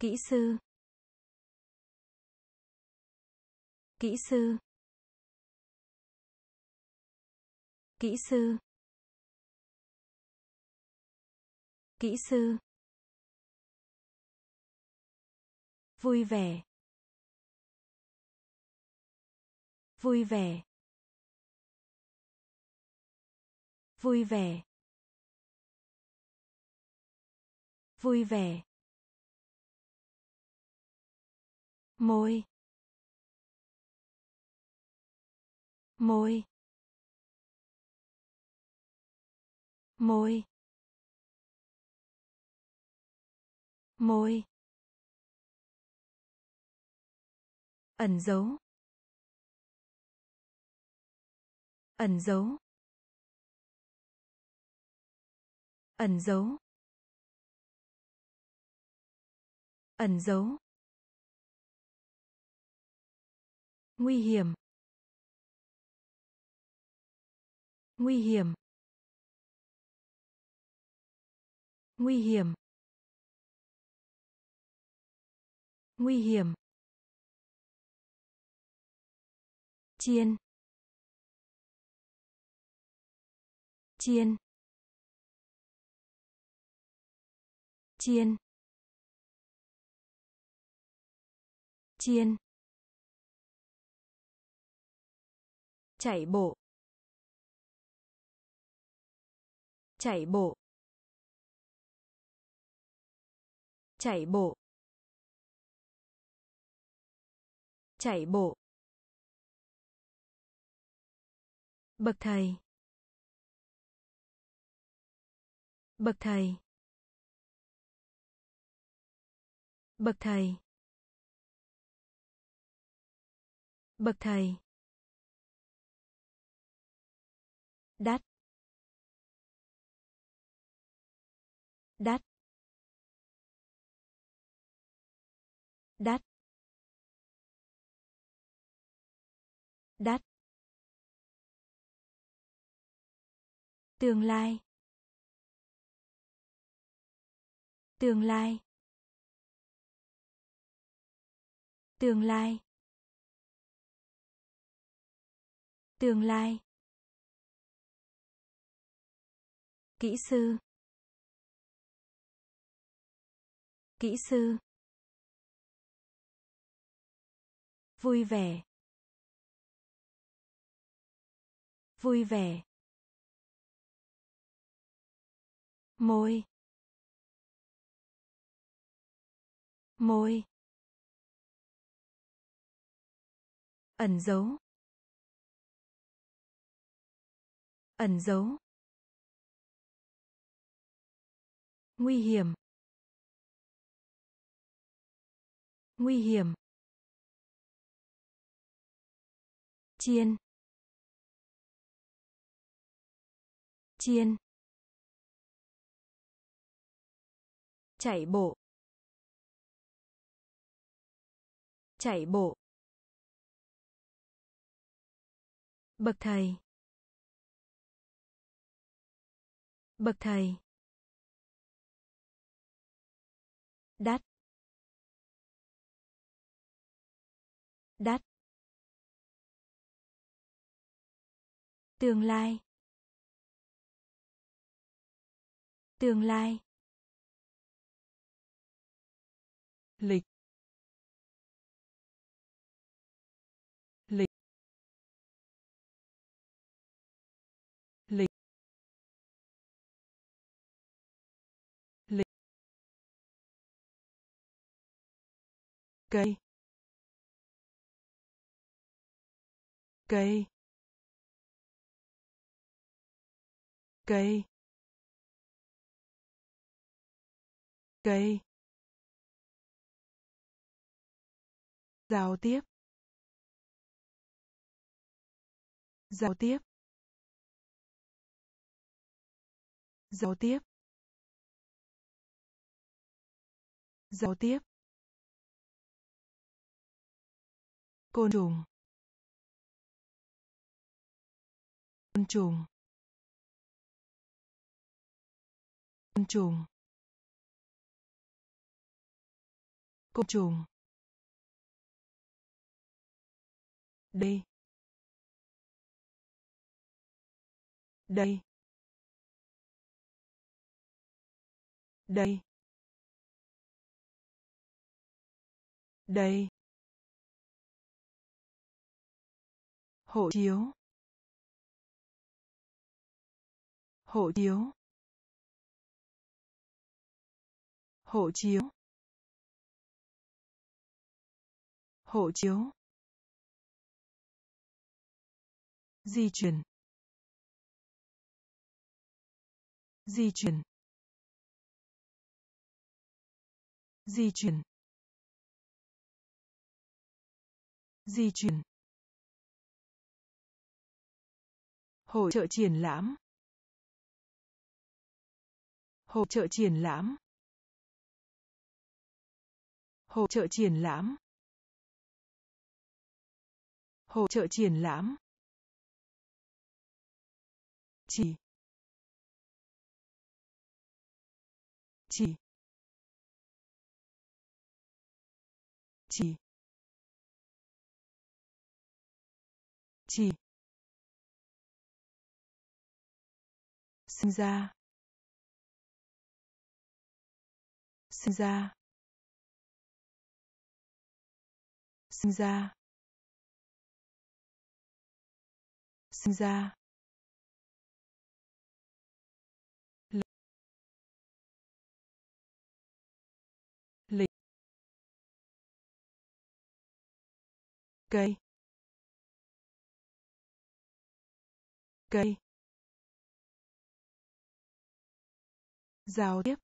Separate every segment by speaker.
Speaker 1: Kỹ sư. Kỹ sư. Kỹ sư. Kỹ sư. Vui vẻ. Vui vẻ. Vui vẻ. Vui vẻ. Môi. Môi. Môi. Môi. Ẩn dấu. Ẩn dấu. Ẩn dấu. Ẩn dấu. Nguy hiểm. Nguy hiểm. Nguy hiểm. Nguy hiểm. Chiên. Chiên. Chiên. Chiên. Chạy bộ. Chạy bộ. Chạy bộ. Chạy bộ. Bậc thầy. Bậc thầy. Bậc thầy. Bậc thầy. Đắt. Đắt. Đắt. Đắt. Tương lai. Tương lai. Tương lai. Tương lai. Kỹ sư. Kỹ sư. Vui vẻ. Vui vẻ. Môi. Môi. Ẩn dấu. Ẩn dấu. Nguy hiểm. Nguy hiểm. Chiên. Chiên. Chạy bộ. Chạy bộ. Bậc thầy. Bậc thầy. Đắt. Đắt. Tương lai. Tương lai. Lịch. Lịch. Lịch. Lịch. Cây. Cây. Cây. Cây. Giao tiếp. Giao tiếp. Giao tiếp. Giao tiếp. Côn trùng. Côn trùng. Côn trùng. Côn trùng. Đây. Đây. Đây. Đây. Hộ chiếu. Hộ chiếu. Hộ chiếu. Hộ chiếu. Di chuyển. Di chuyển. Di chuyển. Di chuyển. Hội chợ triển lãm. Hội chợ triển lãm. Hội chợ triển lãm. Hội chợ triển lãm. Chỉ. Chỉ. Chỉ. Chỉ. Sinh ra. Sinh ra. Sinh ra. Sinh ra. Lịch. Cây. Cây. Giao tiếp.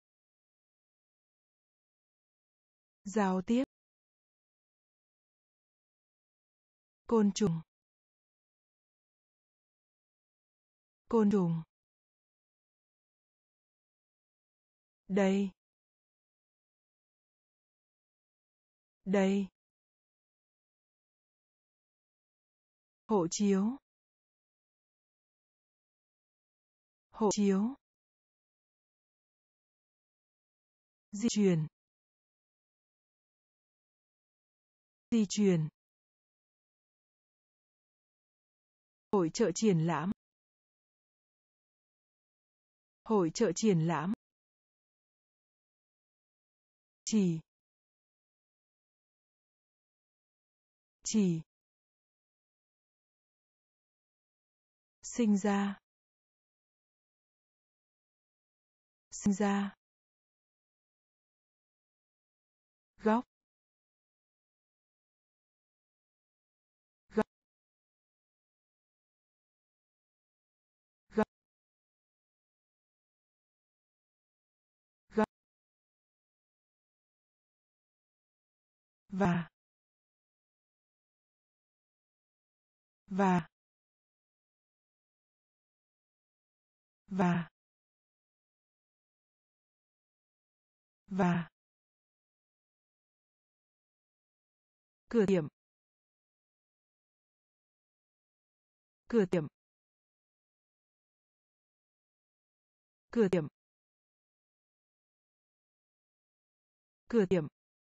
Speaker 1: Giao tiếp. Côn trùng. Côn trùng. Đây. Đây. Hộ chiếu. Hộ chiếu. Di chuyển. Di chuyển. Hội chợ triển lãm. Hội chợ triển lãm. Chỉ. Chỉ. Sinh ra. Sinh ra. Góc. Góc. Góc. Góc. Và. Và. Và. Và. Cửa tiệm. Cửa tiệm. Cửa tiệm. Cửa tiệm.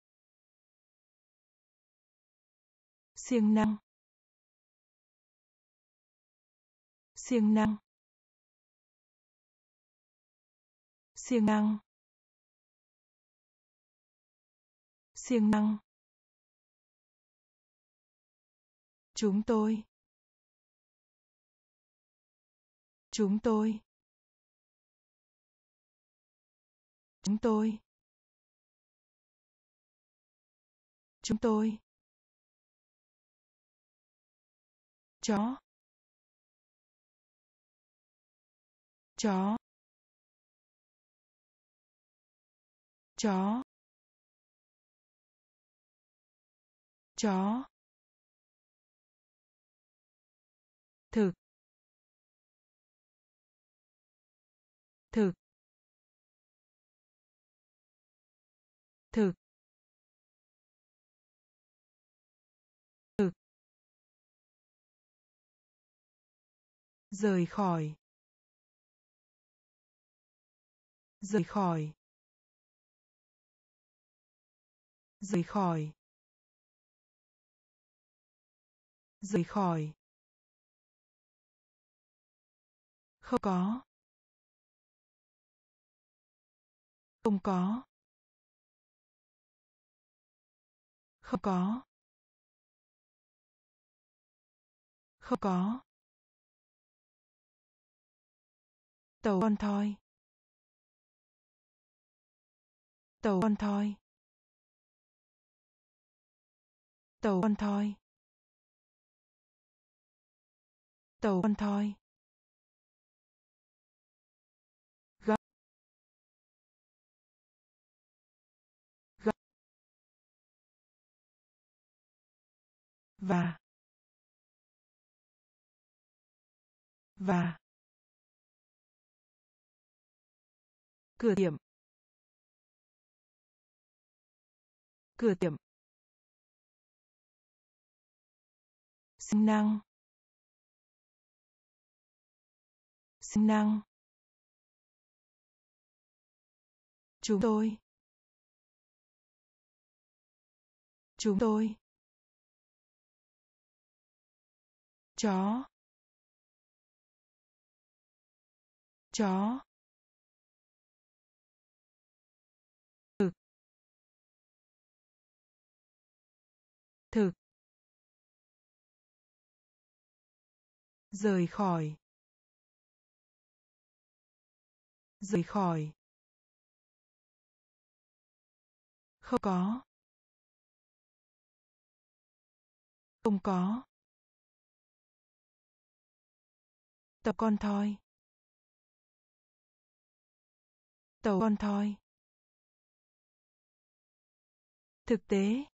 Speaker 1: Siêng năng. Siêng năng. Siêng năng. Siêng năng. Chúng tôi. Chúng tôi. Chúng tôi. Chúng tôi. Chó. Chó. Chó. Chó. Thực. Thực. Thực. Thực. Rời khỏi. Rời khỏi. rời khỏi, rời khỏi, không có, không có, không có, không có, tàu con thoi, tàu con thoi, tàu con thoi, tàu con thoi, gấp, gấp, và cửa tiệm, cửa tiệm, sinh năng, sinh năng, chúng tôi, chúng tôi, chó, chó, thực, thực, rời khỏi, rời khỏi, không có, không có, tàu con thoi, tàu con thoi, thực tế,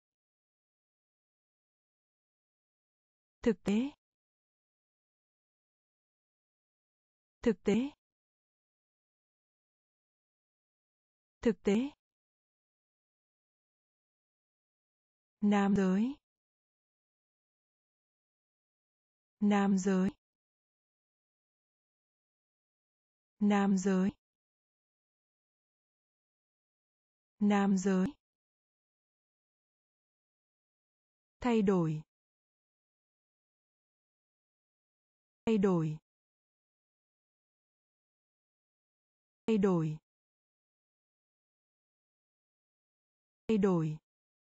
Speaker 1: thực tế, thực tế, thực tế, nam giới, nam giới, nam giới, nam giới, thay đổi, thay đổi, thay đổi, thay đổi,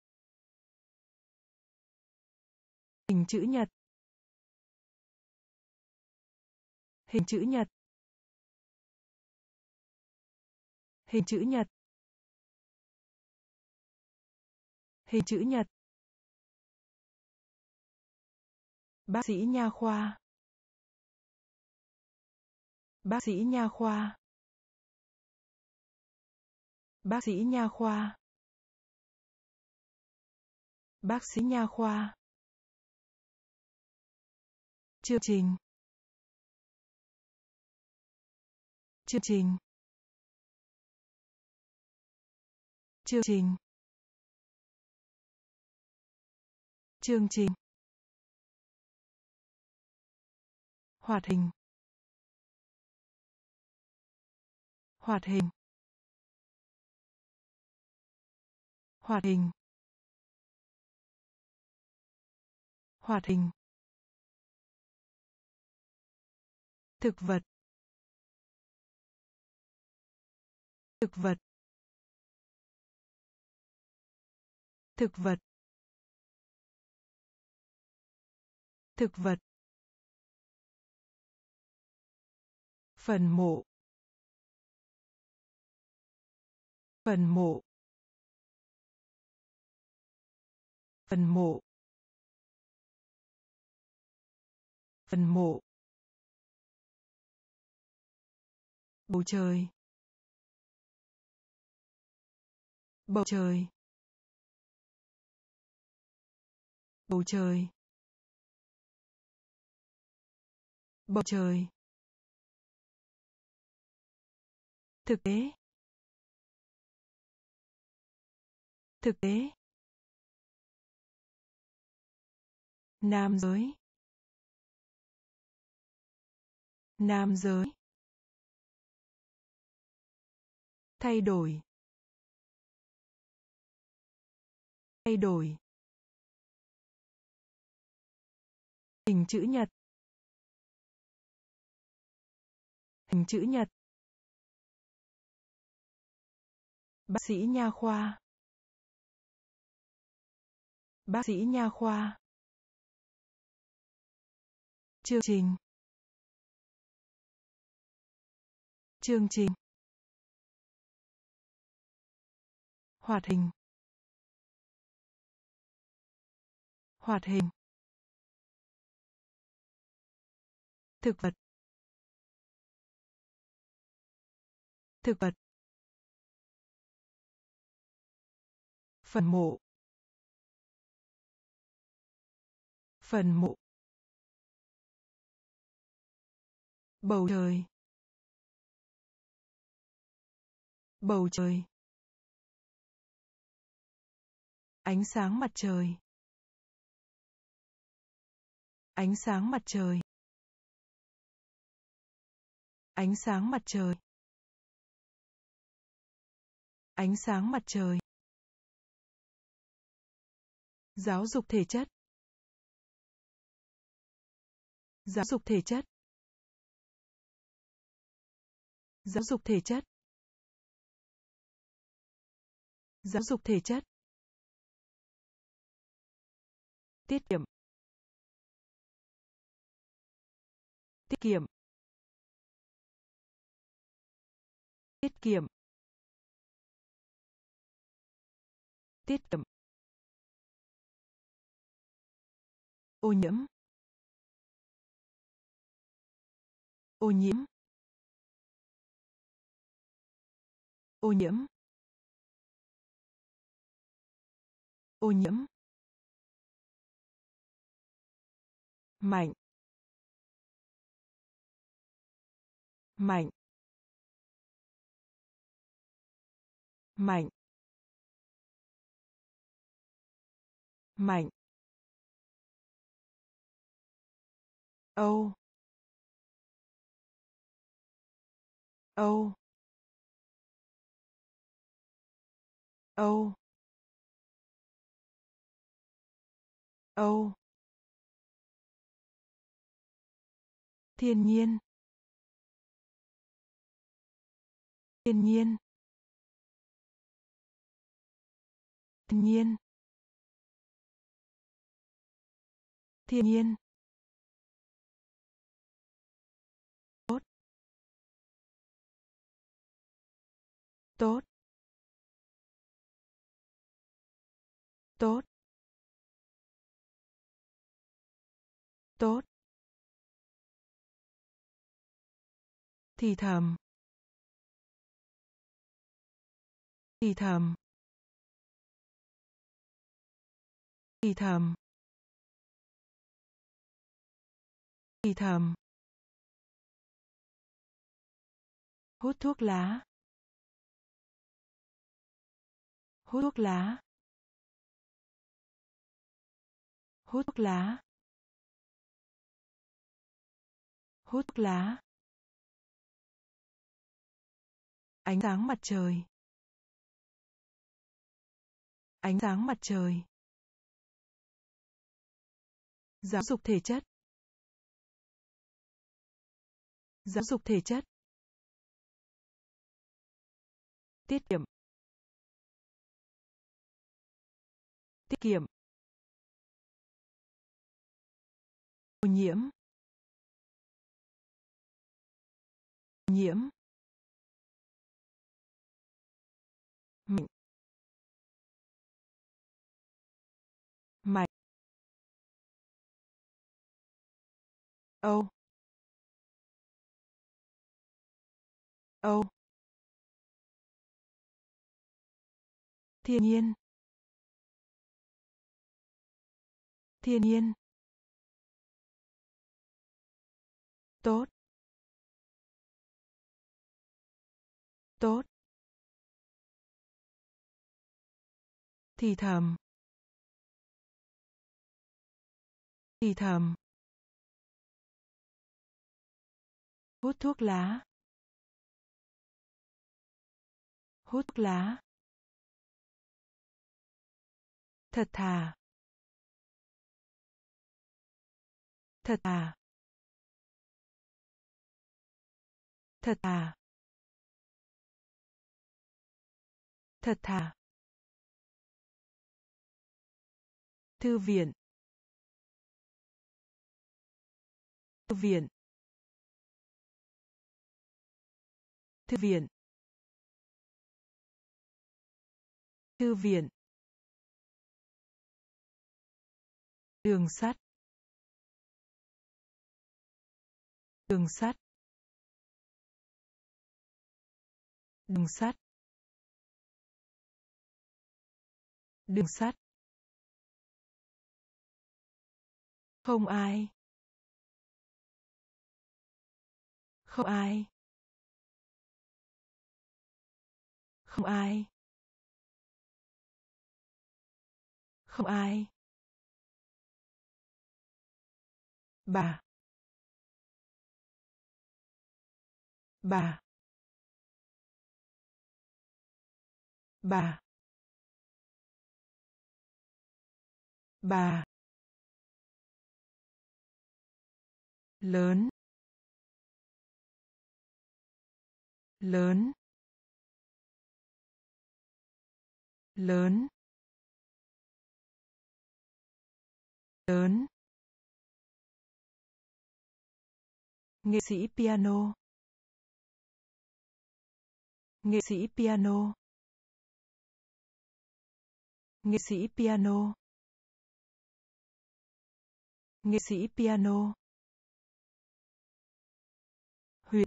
Speaker 1: hình chữ nhật, hình chữ nhật, hình chữ nhật, hình chữ nhật, bác sĩ nha khoa, bác sĩ nha khoa, bác sĩ nha khoa, bác sĩ nha khoa, chương trình, chương trình, chương trình, chương trình, hoạt hình, hoạt hình, hoạt hình, hoạt hình, thực vật, thực vật, thực vật, thực vật, phần mộ, phần mộ, phần mộ, phần mộ, bầu trời, bầu trời, bầu trời, bầu trời, thực tế, thực tế, nam giới, nam giới, thay đổi, thay đổi, hình chữ nhật, hình chữ nhật, bác sĩ nha khoa, bác sĩ nha khoa, chương trình, chương trình, hoạt hình, hoạt hình, thực vật, thực vật, phần mộ, phần mộ, bầu trời, bầu trời, ánh sáng mặt trời, ánh sáng mặt trời, ánh sáng mặt trời, ánh sáng mặt trời, giáo dục thể chất, giáo dục thể chất, giáo dục thể chất, giáo dục thể chất, tiết kiệm, tiết kiệm, tiết kiệm, tiết kiệm, ô nhiễm, ô nhiễm, ô nhiễm, ô nhiễm, mạnh, mạnh, mạnh, mạnh, âu, âu, âu, âu, thiên nhiên, thiên nhiên, thiên nhiên, thiên nhiên, tốt, tốt, tốt, tốt, thì thầm, thì thầm, thì thầm, thì thầm, hút thuốc lá, hút thuốc lá, hút thuốc lá, hút thuốc lá, ánh sáng mặt trời, ánh sáng mặt trời, giáo dục thể chất, giáo dục thể chất, tiết kiệm, tiết kiệm, ô nhiễm, nhiễm, mạnh, mạnh, âu, âu, thiên nhiên, thiên nhiên, tốt, tốt, thì thầm, thì thầm, hút thuốc lá, hút thuốc lá, Thật thà. Thật thà. Thật thà. Thật thà. Thư viện. Thư viện. Thư viện. Thư viện. Đường sắt. Đường sắt. Đường sắt. Đường sắt. Không ai. Không ai. Không ai. Không ai. Bà. Bà. Bà. Bà. Lớn. Lớn. Lớn. Lớn. Nghệ sĩ piano. Nghệ sĩ piano. Nghệ sĩ piano. Nghệ sĩ piano. Huyện.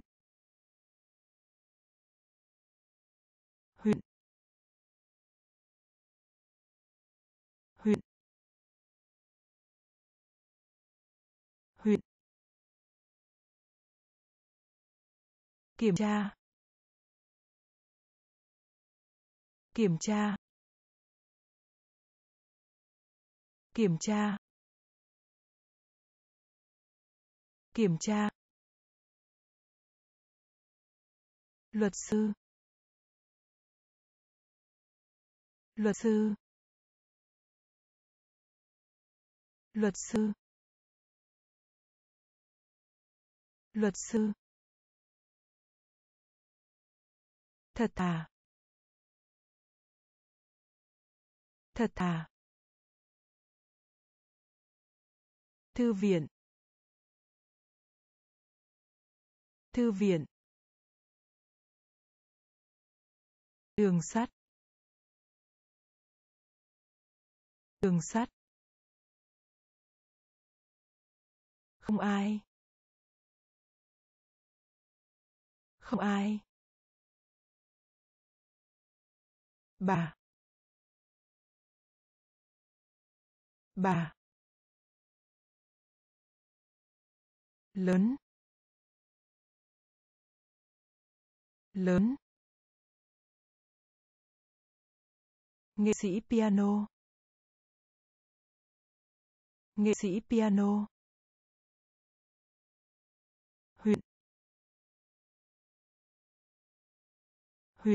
Speaker 1: Huyện. Huyện. Huyện. Kiểm tra. Kiểm tra. Kiểm tra. Kiểm tra. Luật sư. Luật sư. Luật sư. Luật sư. Thật thà. Thật thà. Thư viện. Thư viện. Đường sắt. Đường sắt. Không ai. Không ai. Bà. Bà. Lớn. Lớn. Nghệ sĩ piano. Nghệ sĩ piano. Huyện. Huyện.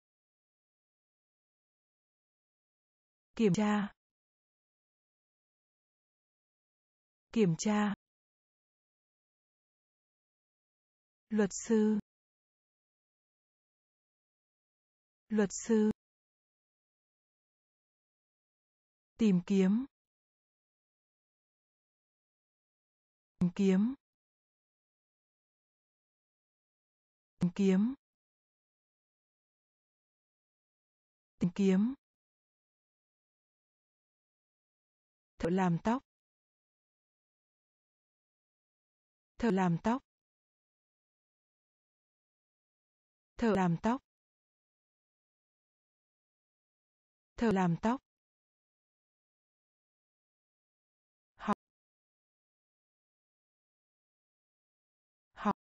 Speaker 1: Kiểm tra. Kiểm tra. Luật sư. Luật sư. Tìm kiếm. Tìm kiếm. Tìm kiếm. Tìm kiếm. Thợ làm tóc. Thợ làm tóc. Thợ làm tóc. Thợ làm tóc. Học. Học.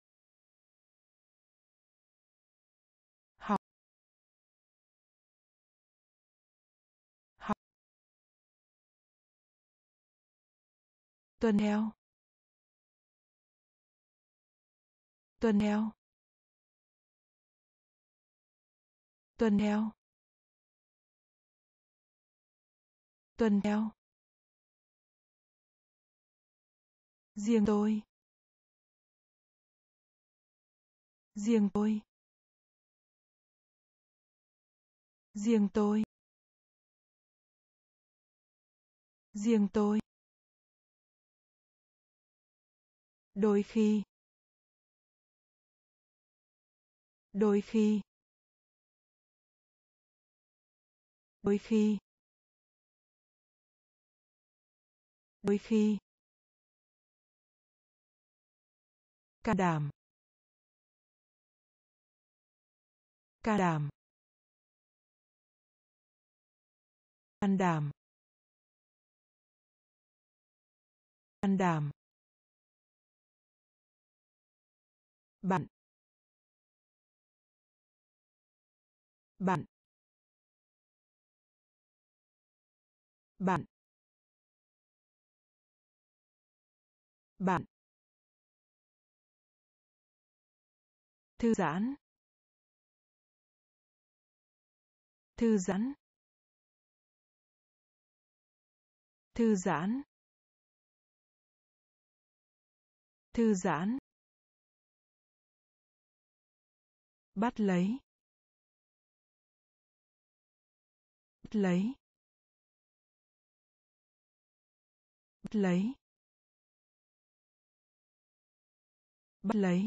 Speaker 1: Học. Học. Tuần theo. Tuần theo. Tuần theo. tuần theo, riêng tôi, riêng tôi, riêng tôi, riêng tôi, đôi khi, đôi khi, đôi khi, đôi khi, can đảm, can đảm, can đảm, can đảm, bạn, bạn, bạn, bạn, thư giãn, thư giãn, thư giãn, thư giãn, bắt lấy, bắt lấy, bắt lấy, bắt lấy,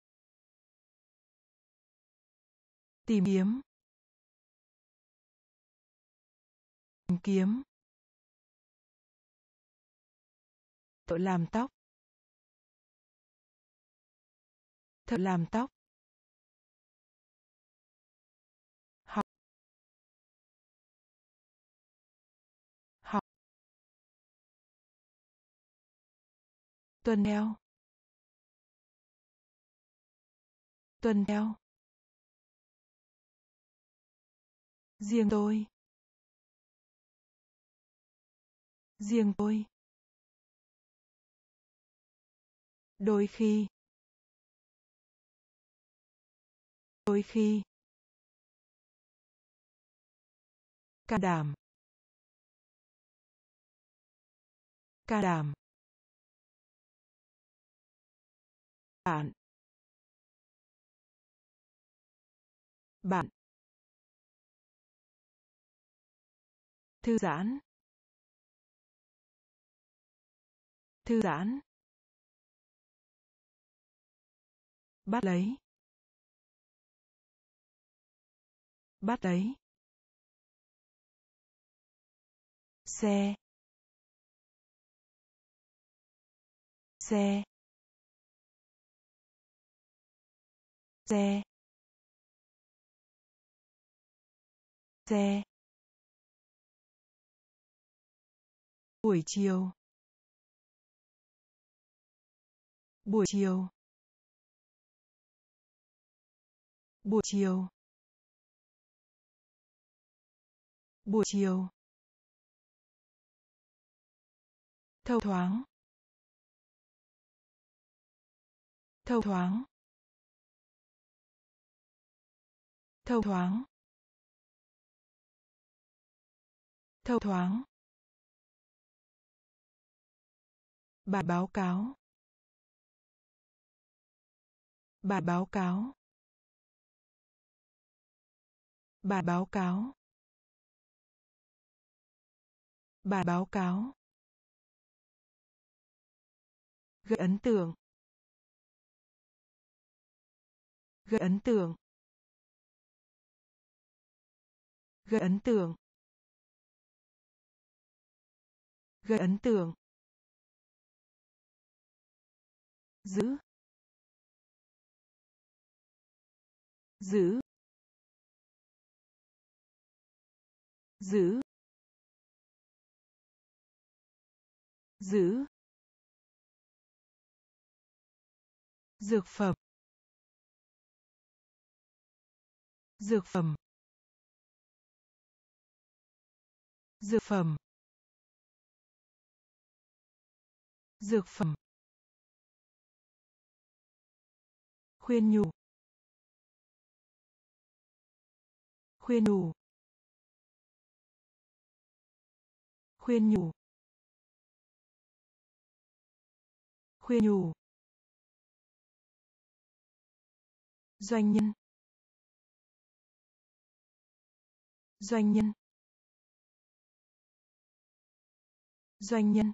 Speaker 1: tìm kiếm, tìm kiếm, thợ làm tóc, thợ làm tóc, học, học, tuần theo, tuần theo, riêng tôi, riêng tôi, đôi khi, đôi khi, can đảm, can đảm, bạn, bạn, thư giãn, thư giãn, bắt lấy, bắt lấy, xe, xe, xe, xe, buổi chiều, buổi chiều, buổi chiều, buổi chiều, thâu thoáng, thâu thoáng, thâu thoáng, thâu thoáng, bài báo cáo, bài báo cáo, bài báo cáo, bài báo cáo, gây ấn tượng, gây ấn tượng, gây ấn tượng, gây ấn tượng, giữ, giữ, giữ, giữ, dược phẩm, dược phẩm, dược phẩm, dược phẩm, khuyên nhủ, khuyên nhủ, khuyên nhủ, khuyên nhủ, doanh nhân, doanh nhân, doanh nhân,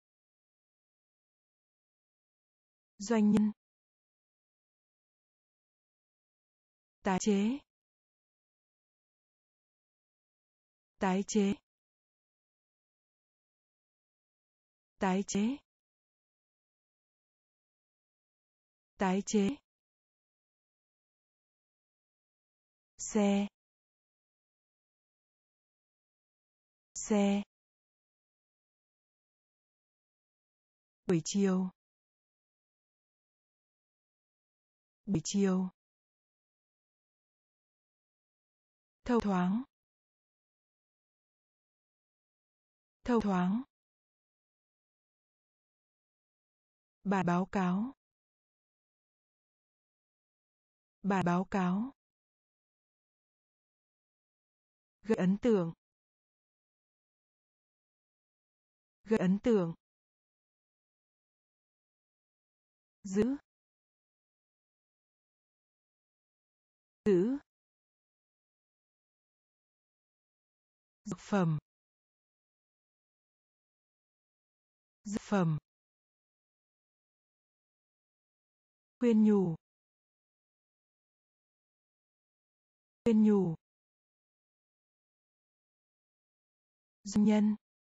Speaker 1: doanh nhân, tái chế, tái chế, tái chế, tái chế, xe, xe, buổi chiều, buổi chiều, thâu thoáng, thâu thoáng, bài báo cáo, bài báo cáo, gây ấn tượng, gây ấn tượng, giữ, giữ, dược phẩm, dược phẩm, khuyên nhủ, khuyên nhủ, doanh nhân,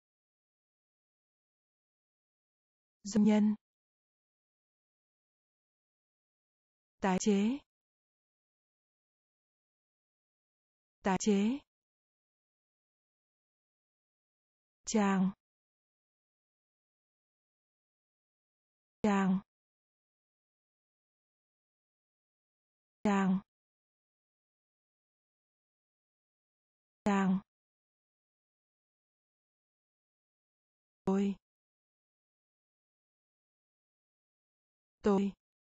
Speaker 1: doanh nhân, tái chế, tái chế, trang, trang, trang, trang, tôi, tôi,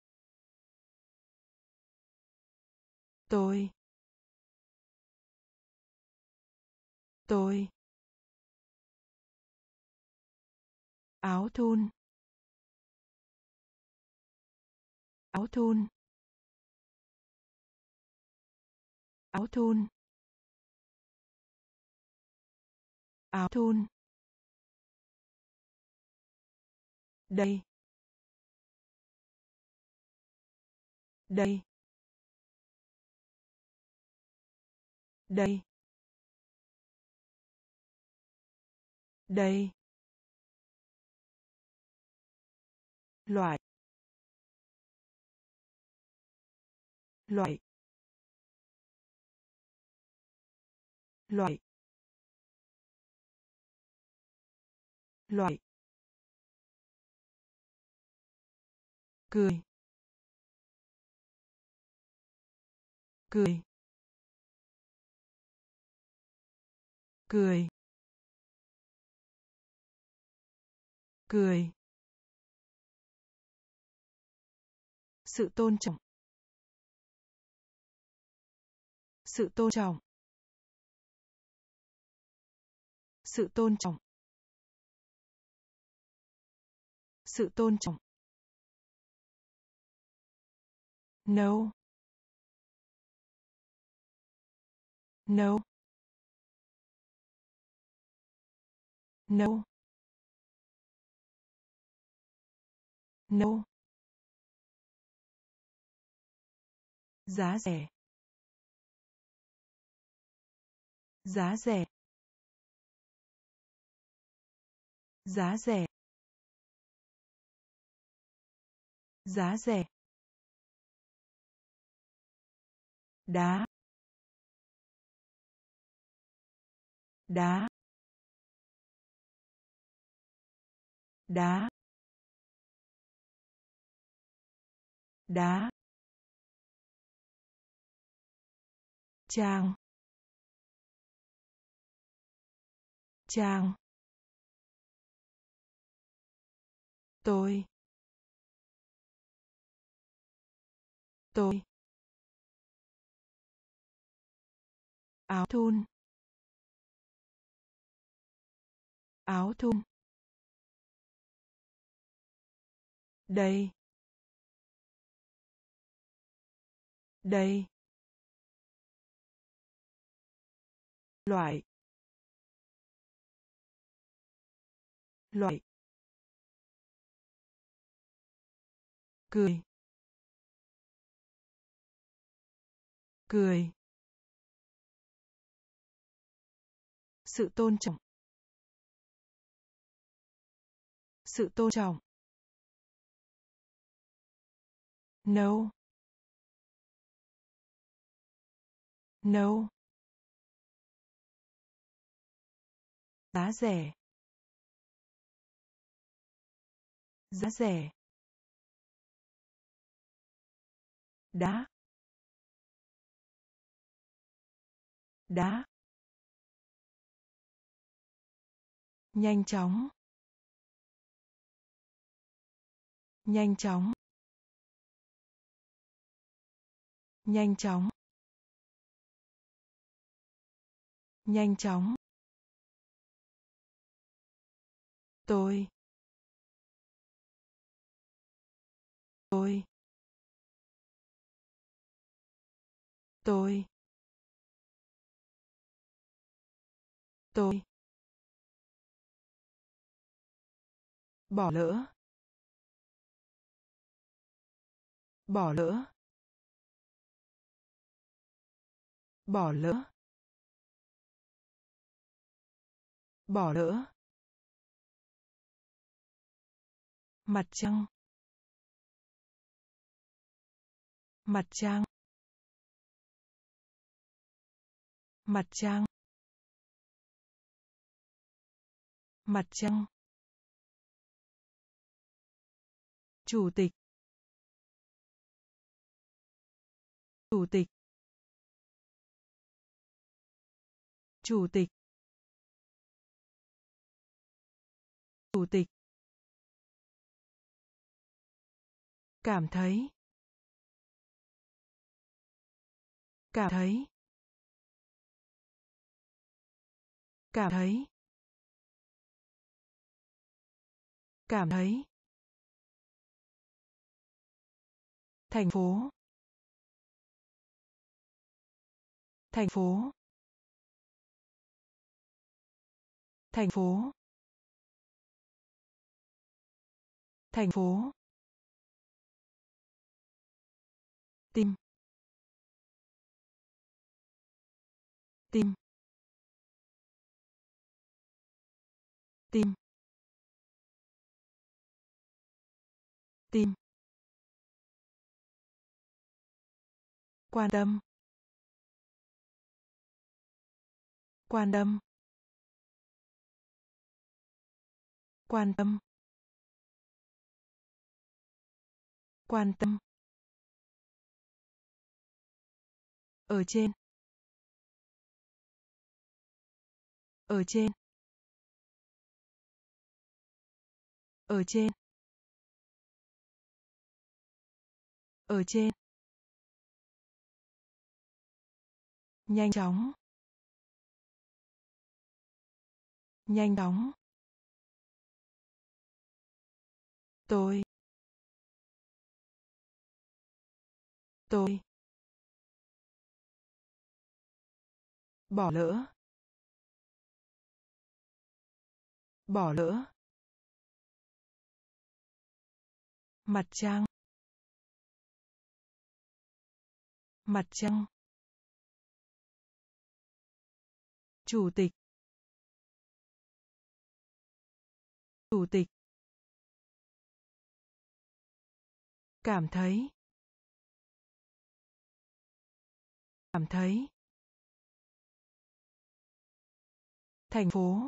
Speaker 1: tôi, tôi, áo thun, áo thun, áo thun, áo thun, đây, đây, đây, đây, loại, loại, loại, loại, cười, cười, cười, cười, sự tôn trọng, sự tôn trọng, sự tôn trọng, sự tôn trọng, no, no, no, no, giá rẻ, giá rẻ, giá rẻ, giá rẻ, đá, đá, đá, đá, trang, trang, tôi, áo thun, áo thun, đây, đây, loại, loại, cười, cười, sự tôn trọng, sự tôn trọng, nấu, nấu, giá rẻ, giá rẻ, đá, đá, nhanh chóng, nhanh chóng, nhanh chóng, nhanh chóng, tôi, tôi, tôi, tôi, bỏ lỡ, bỏ lỡ, bỏ lỡ, bỏ lỡ, mặt trăng, mặt trăng, mặt trăng, mặt trăng, chủ tịch, chủ tịch, chủ tịch, chủ tịch, cảm thấy, cảm thấy, cảm thấy, cảm thấy, thành phố, thành phố, thành phố, thành phố, tim, tim, tim, tim, quan tâm, quan tâm, quan tâm, quan tâm, ở trên, ở trên, ở trên, ở trên, nhanh chóng, nhanh chóng, tôi, bỏ lỡ, bỏ lỡ, mặt trăng, mặt trăng, chủ tịch, chủ tịch, cảm thấy, cảm thấy, thành phố,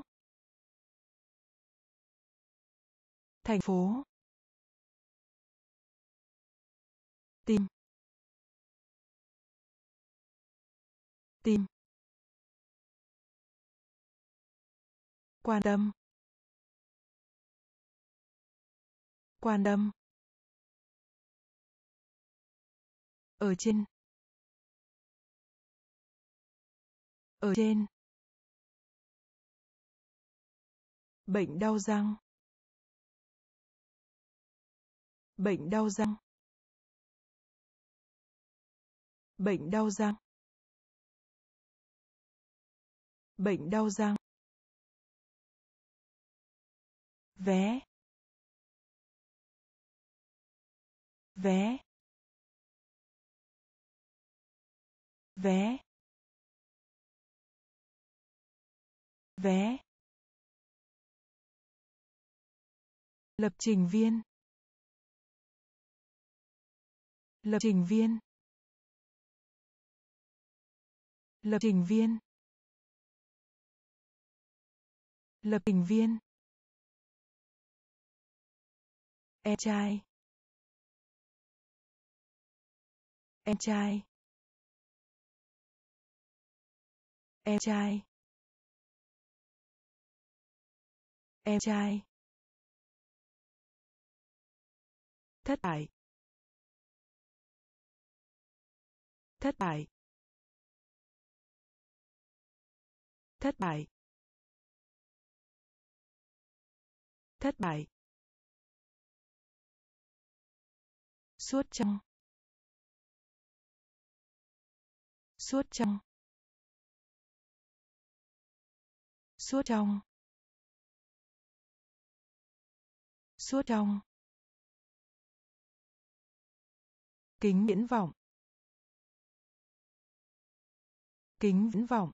Speaker 1: thành phố, tim, tim, quan tâm, quan tâm, ở trên, ở trên, Bệnh đau răng. Bệnh đau răng. Bệnh đau răng. Bệnh đau răng. Vé. Vé. Vé. Vé. Lập trình viên. Lập trình viên. Lập trình viên. Lập trình viên. Em trai. Em trai. Em trai. Em trai. Thất bại. Thất bại. Thất bại. Thất bại. Suốt trong. Suốt trong. Suốt trong. Suốt trong. Kính viễn vọng. Kính viễn vọng.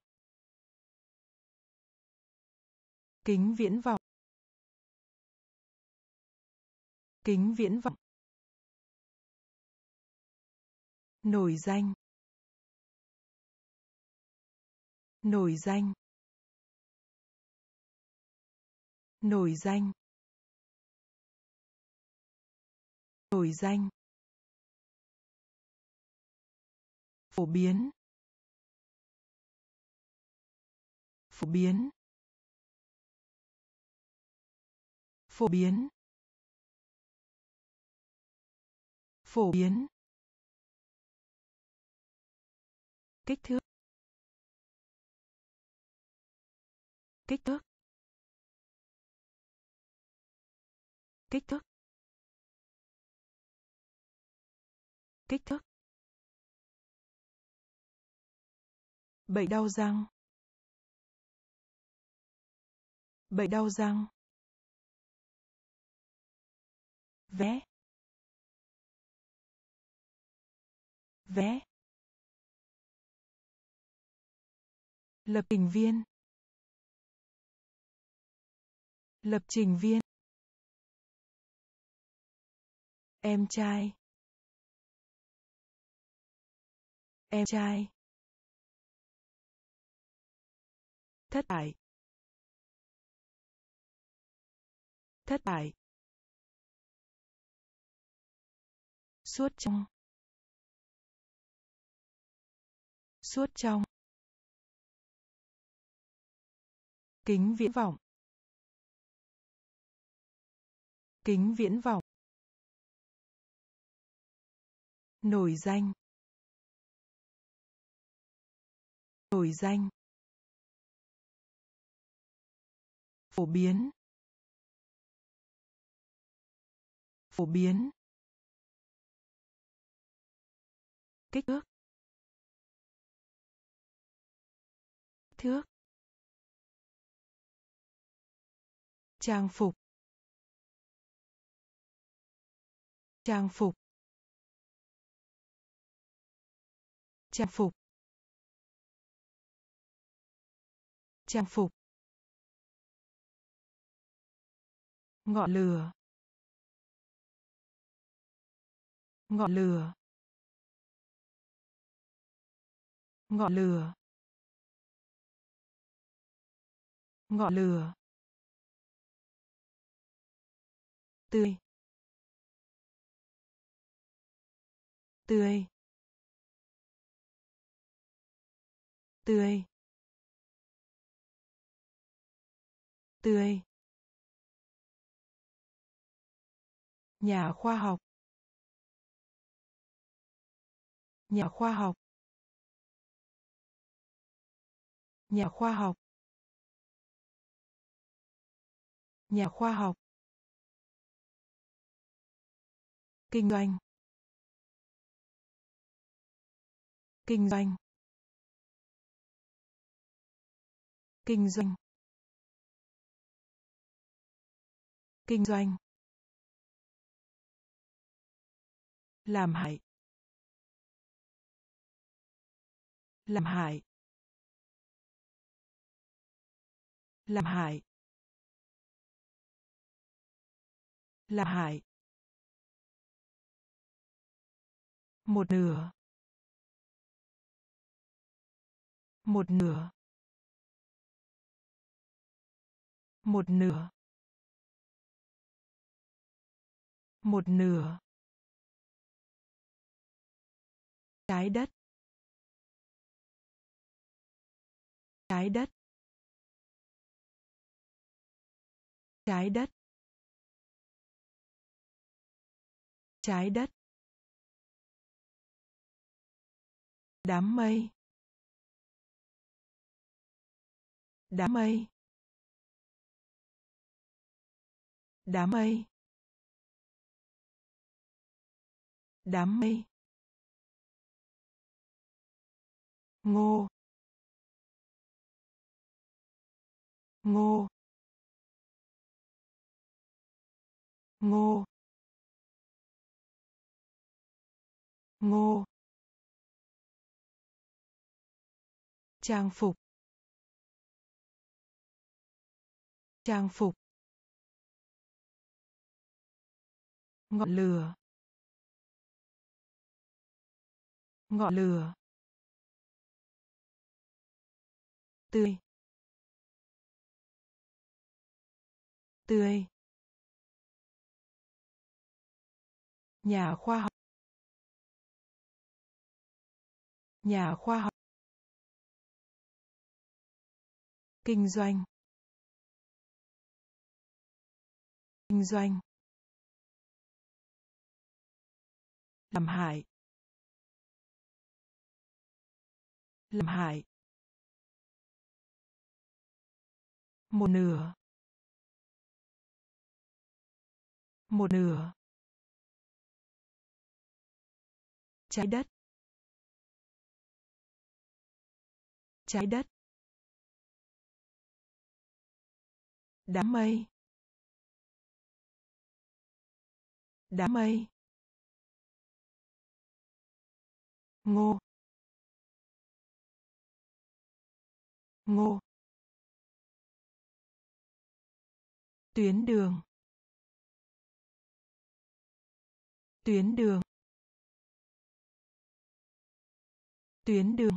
Speaker 1: Kính viễn vọng. Kính viễn vọng. Nổi danh. Nổi danh. Nổi danh. Nổi danh. Phổ biến. Phổ biến. Phổ biến. Phổ biến. Kích thước. Kích thước. Kích thước. Kích thước. Bệnh đau răng. Bệnh đau răng. Vé. Vé. Lập trình viên. Lập trình viên. Em trai. Em trai. Thất bại. Thất bại. Suốt trong. Suốt trong. Kính viễn vọng. Kính viễn vọng. Nổi danh. Nổi danh. Phổ biến. Phổ biến. Kích thước. Thước. Trang phục. Trang phục. Trang phục. Trang phục. Ngọn lửa. Ngọn lửa. Ngọn lửa. Ngọn lửa. Tươi. Tươi. Tươi. Tươi. Nhà khoa học. Nhà khoa học. Nhà khoa học. Nhà khoa học. Kinh doanh. Kinh doanh. Kinh doanh. Kinh doanh. Làm hại. Làm hại. Làm hại. Làm hại. Một nửa. Một nửa. Một nửa. Một nửa. Trái đất. Trái đất. Trái đất. Trái đất. Đám mây. Đám mây. Đám mây. Đám mây. Ngô. Ngô. Ngô. Ngô. Trang phục. Trang phục. Ngọn lửa. Ngọn lửa. Tươi. Tươi. Nhà khoa học. Nhà khoa học. Kinh doanh. Kinh doanh. Làm hại. Làm hại. Một nửa. Một nửa. Trái đất. Trái đất. Đám mây. Đám mây. Ngô. Ngô. Tuyến đường. Tuyến đường. Tuyến đường.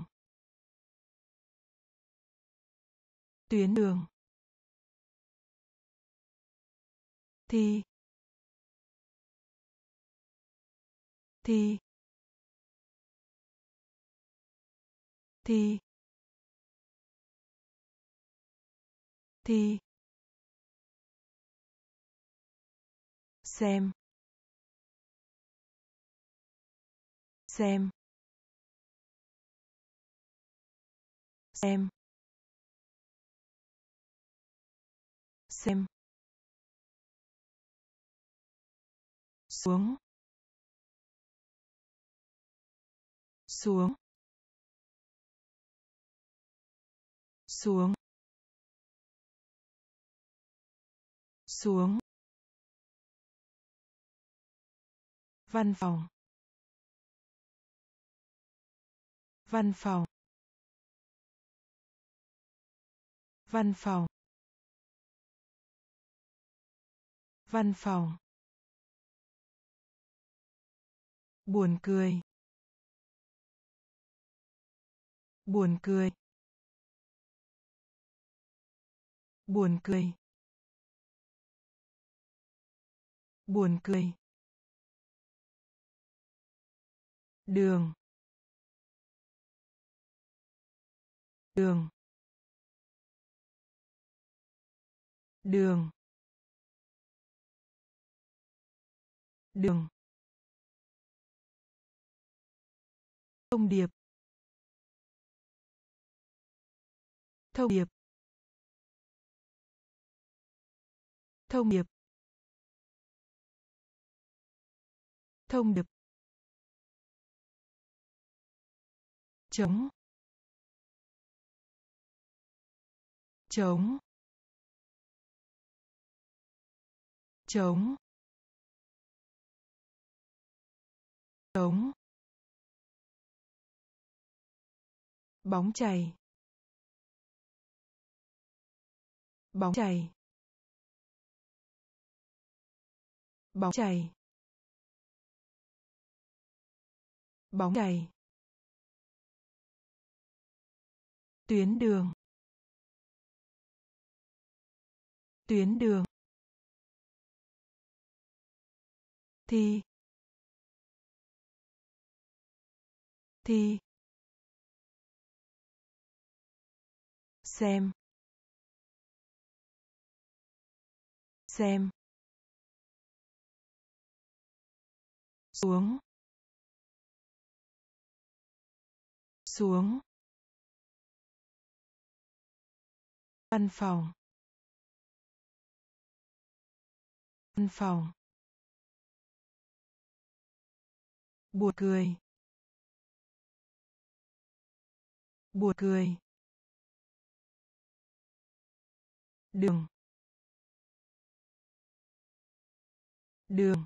Speaker 1: Tuyến đường. Thi. Thi. Thi. Thi. Xem. Xem. Xem. Xem. Xuống. Xuống. Xuống. Xuống. Văn phòng. Văn phòng. Văn phòng. Văn phòng. Buồn cười. Buồn cười. Buồn cười. Buồn cười. Đường. Đường. Đường. Đường. Thông điệp. Thông điệp. thông điệp, thông điệp, chống, chống, chống, chống, bóng chày, bóng chày, bóng chày, bóng chày, tuyến đường, tuyến đường, thi, thi, xem, xem, xuống, xuống, văn phòng, văn phòng, buồn cười, buồn cười, đường, đường,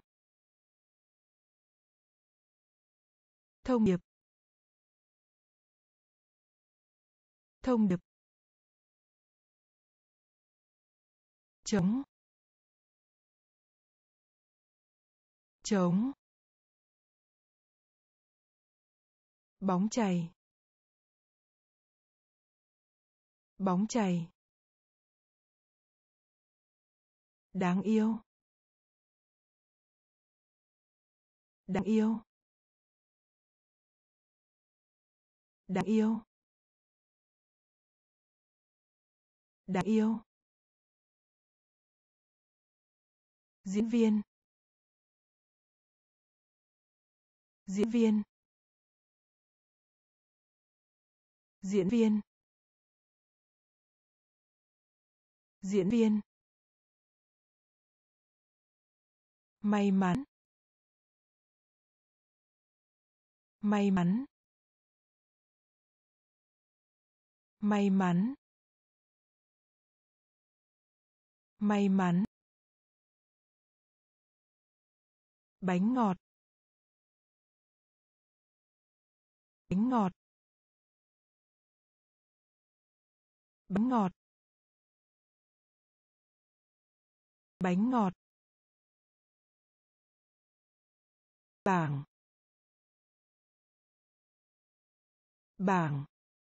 Speaker 1: thông điệp, thông điệp, chống, chống, bóng chày, bóng chày, đáng yêu, đáng yêu, đáng yêu, đáng yêu, diễn viên, diễn viên, diễn viên, diễn viên, may mắn, may mắn, may mắn, may mắn, bánh ngọt, bánh ngọt, bánh ngọt, bánh ngọt, bảng, bảng,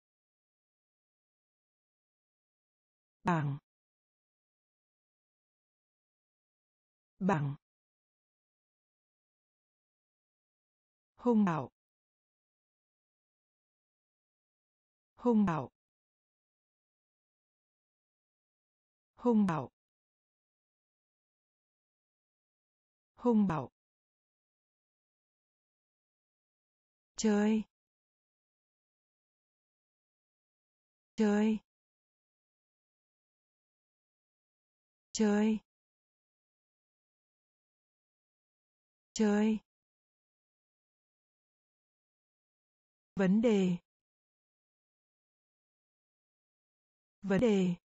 Speaker 1: bảng, bảng, hung bạo, hung bạo, hung bạo, hung bạo, chơi, chơi, chơi, chơi, vấn đề, vấn đề,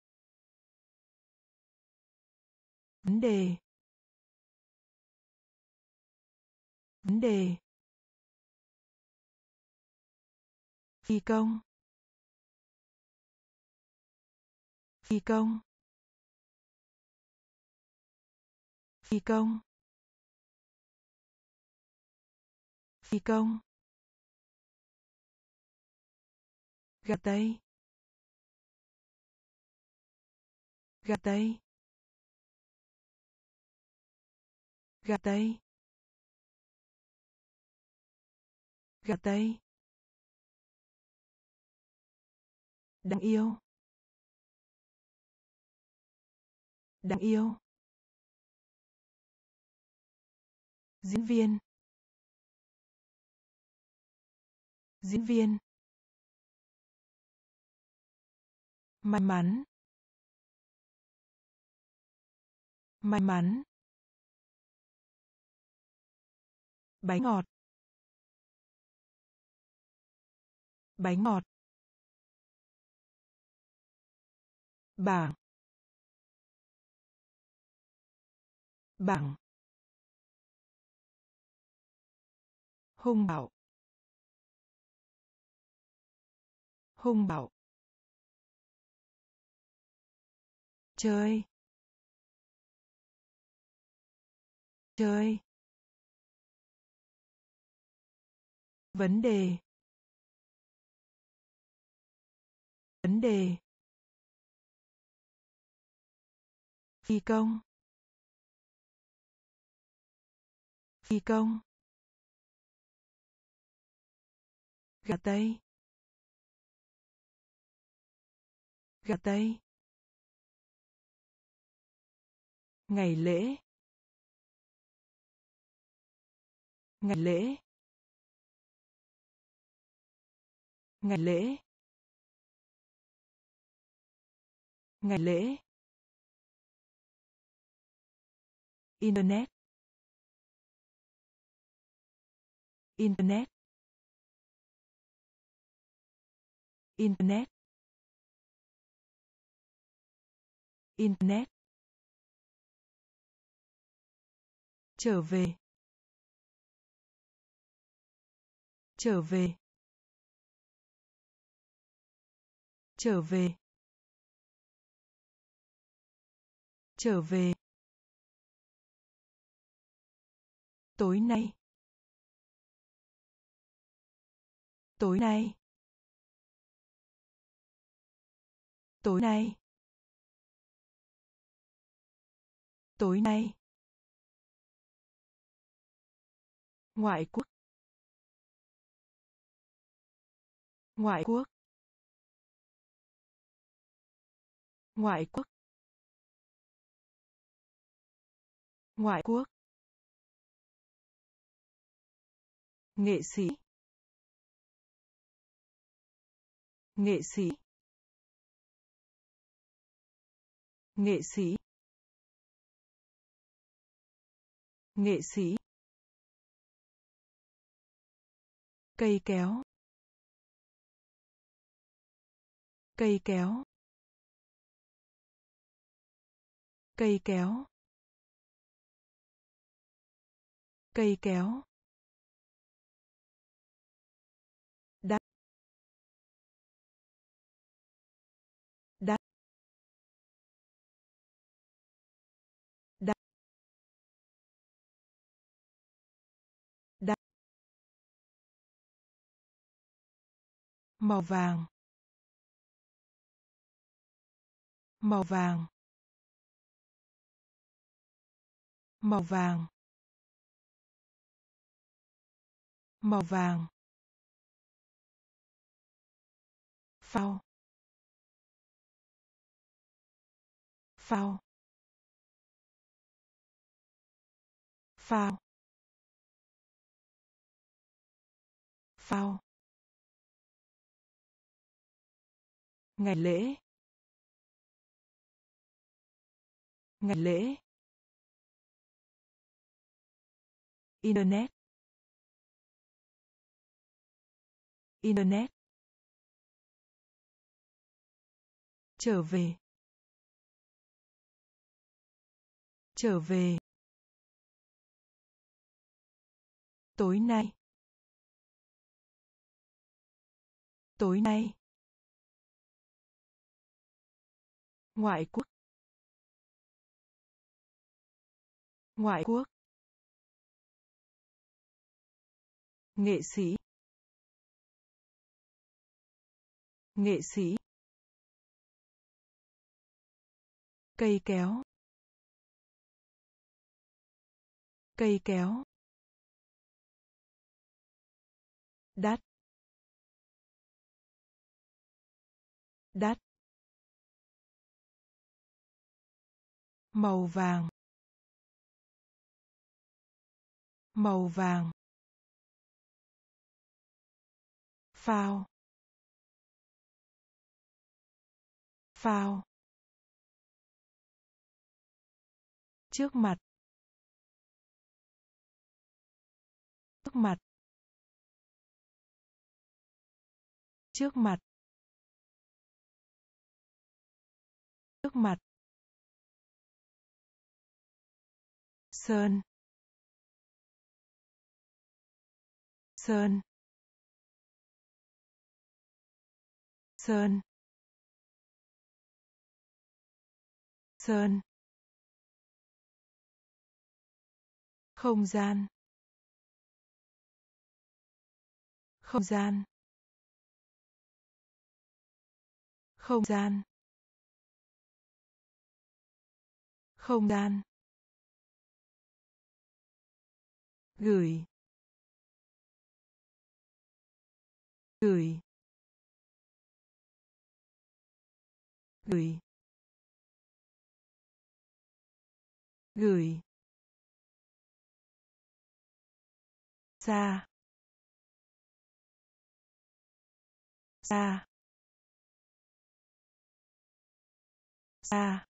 Speaker 1: vấn đề, vấn đề, phi công, phi công, phi công, phi công, gà tây, gà tây, gà tây, gà tây, đáng yêu, đáng yêu, diễn viên, diễn viên, may mắn, may mắn, bánh ngọt, bánh ngọt, bảng, bảng, hung bạo, hung bạo, chơi, chơi, vấn đề, vấn đề, phi công, phi công, gà tây, gà tây, ngày lễ, ngày lễ, ngày lễ, ngày lễ, internet, internet, internet, internet, trở về, trở về, trở về, trở về, tối nay, tối nay, tối nay, tối nay, ngoại quốc, ngoại quốc, ngoại quốc, ngoại quốc, nghệ sĩ, nghệ sĩ, nghệ sĩ, nghệ sĩ, cây kéo, cây kéo, cây kéo, cây kéo, đắt, đắt, đắt, đắt, màu vàng, màu vàng, màu vàng, màu vàng, phao, phao, phao, phao, ngày lễ, ngày lễ, internet, internet, trở về, trở về, tối nay, tối nay, ngoại quốc, ngoại quốc, nghệ sĩ, nghệ sĩ, cây kéo, cây kéo, đắt, đắt, màu vàng, màu vàng, phao, phao, trước mặt, trước mặt, trước mặt, trước mặt, sơn, sơn, sơn, sơn, không gian, không gian, không gian, không gian, gửi, gửi, gửi, gửi, xa, xa, xa,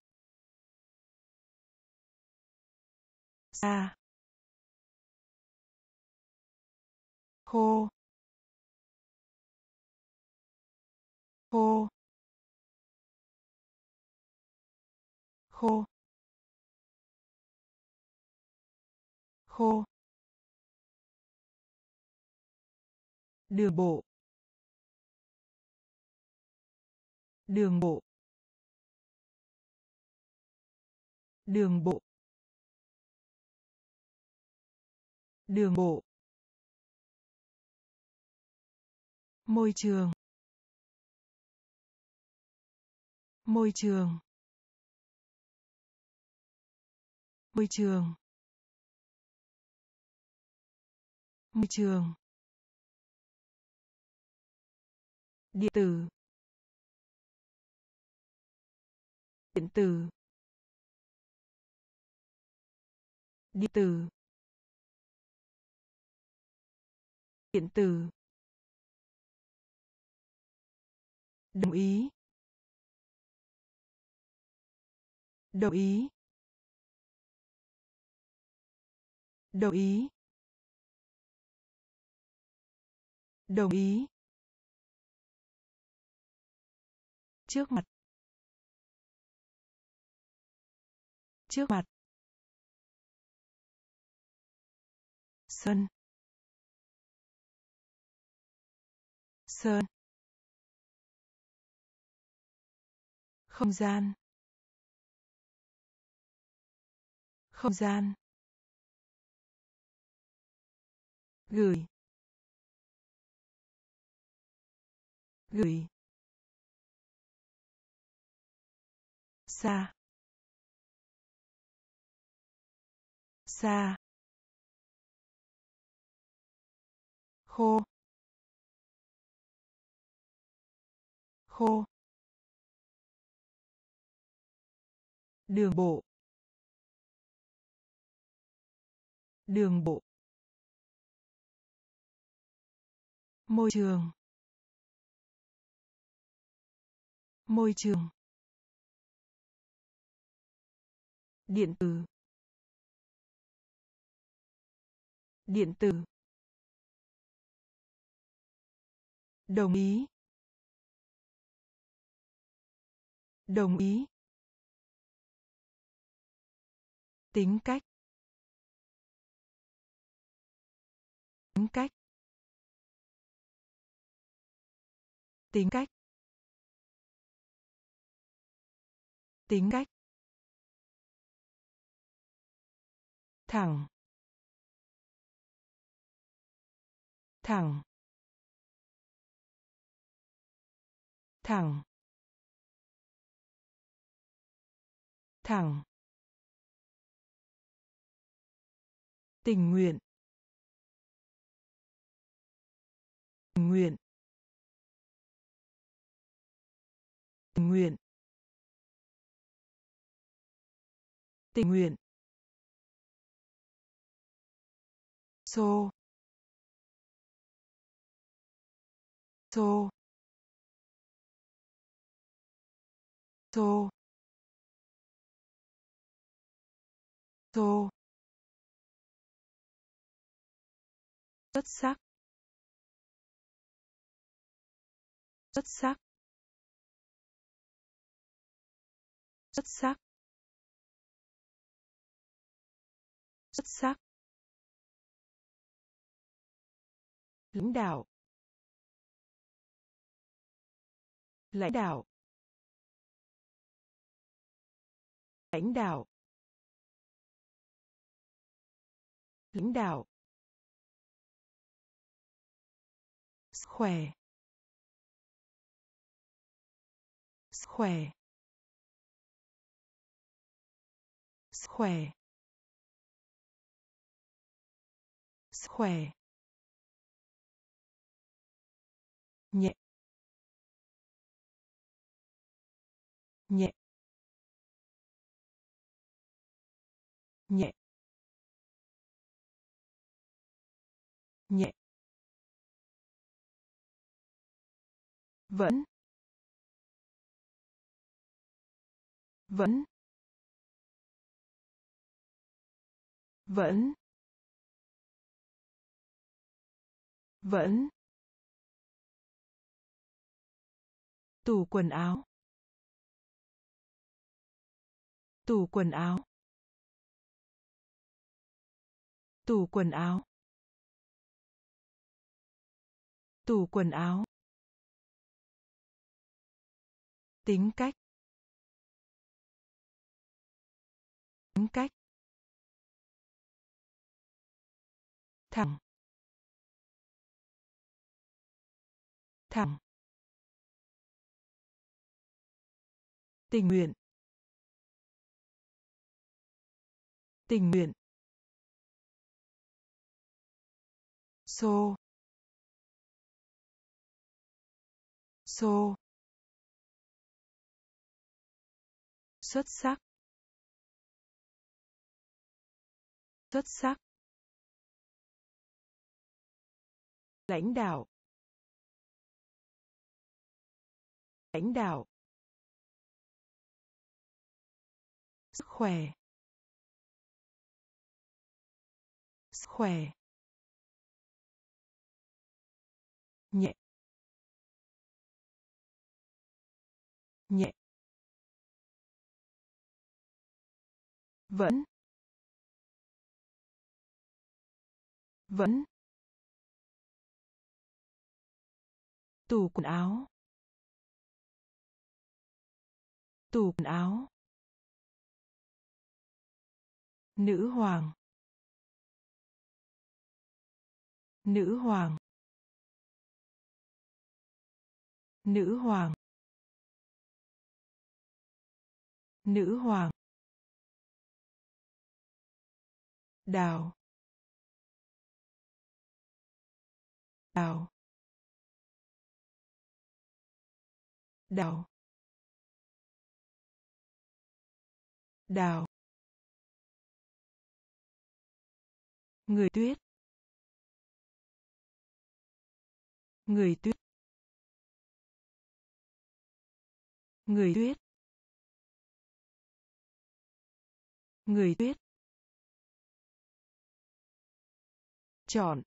Speaker 1: xa, khô, khô, khô, khô, đường bộ, đường bộ, đường bộ, đường bộ, môi trường, môi trường, môi trường, môi trường, điện tử, điện tử, điện tử, điện tử, đồng ý, đồng ý, đồng ý, đồng ý, trước mặt, trước mặt, sơn, sơn, không gian, không gian, gửi, gửi, xa, xa, khô, khô, đường bộ, đường bộ, môi trường, môi trường, điện tử, điện tử, đồng ý, đồng ý, tính cách, tính cách, tính cách, tính cách, thẳng, thẳng, thẳng, thẳng, tình nguyện, tình nguyện, tình nguyện, tình nguyện, xô, xô, xô, xô, xuất sắc, xuất sắc, xuất sắc, xuất sắc, lãnh đạo, lãnh đạo, lãnh đạo, lãnh đạo, sức khỏe, sức khỏe, sức khỏe, sức khỏe, nhẹ, nhẹ, nhẹ, nhẹ, vẫn, vẫn, vẫn, vẫn, tủ quần áo, tủ quần áo, tủ quần áo, tủ quần áo, tính cách, tính cách, thẳng, thẳng, tình nguyện, tình nguyện, xô, xô, xuất sắc, xuất sắc, lãnh đạo, lãnh đạo, sức khỏe, sức khỏe, nhẹ, nhẹ, vẫn, vẫn, tủ quần áo, tủ quần áo, nữ hoàng, nữ hoàng, nữ hoàng, nữ hoàng, đào, đào, đào, đào, người tuyết, người tuyết, người tuyết, người tuyết, chọn,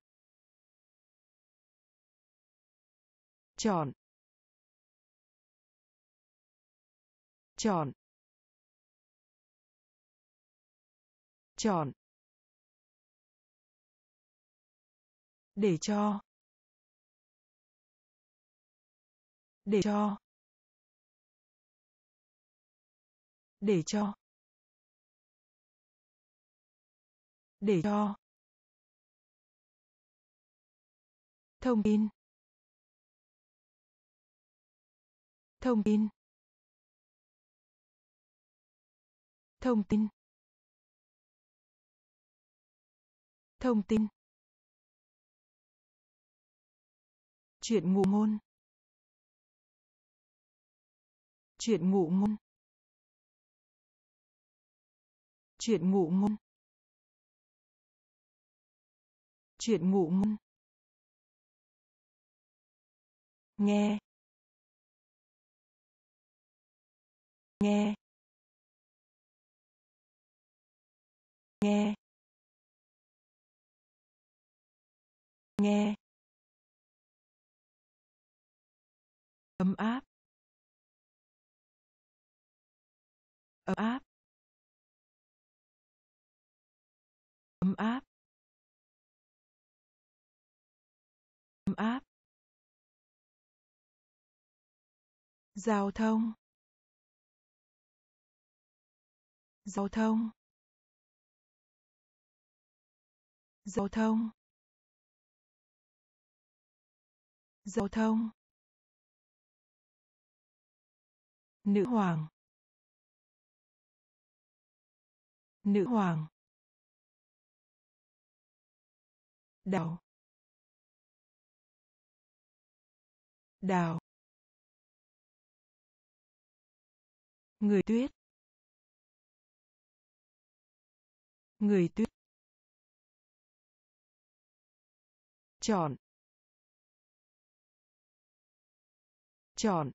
Speaker 1: chọn, chọn, chọn, để cho, để cho, để cho, để cho, thông tin, thông tin, thông tin, thông tin, chuyện ngụ ngôn, chuyện ngụ ngôn, chuyện ngụ ngôn, chuyện ngụ ngôn, nghe, nghe, nghe, nghe, ấm áp, ấm áp, ấm áp, ấm áp, giao thông, giao thông, giao thông, giao thông, nữ hoàng, nữ hoàng, đào, đào, người tuyết, người tuyết, chọn, chọn,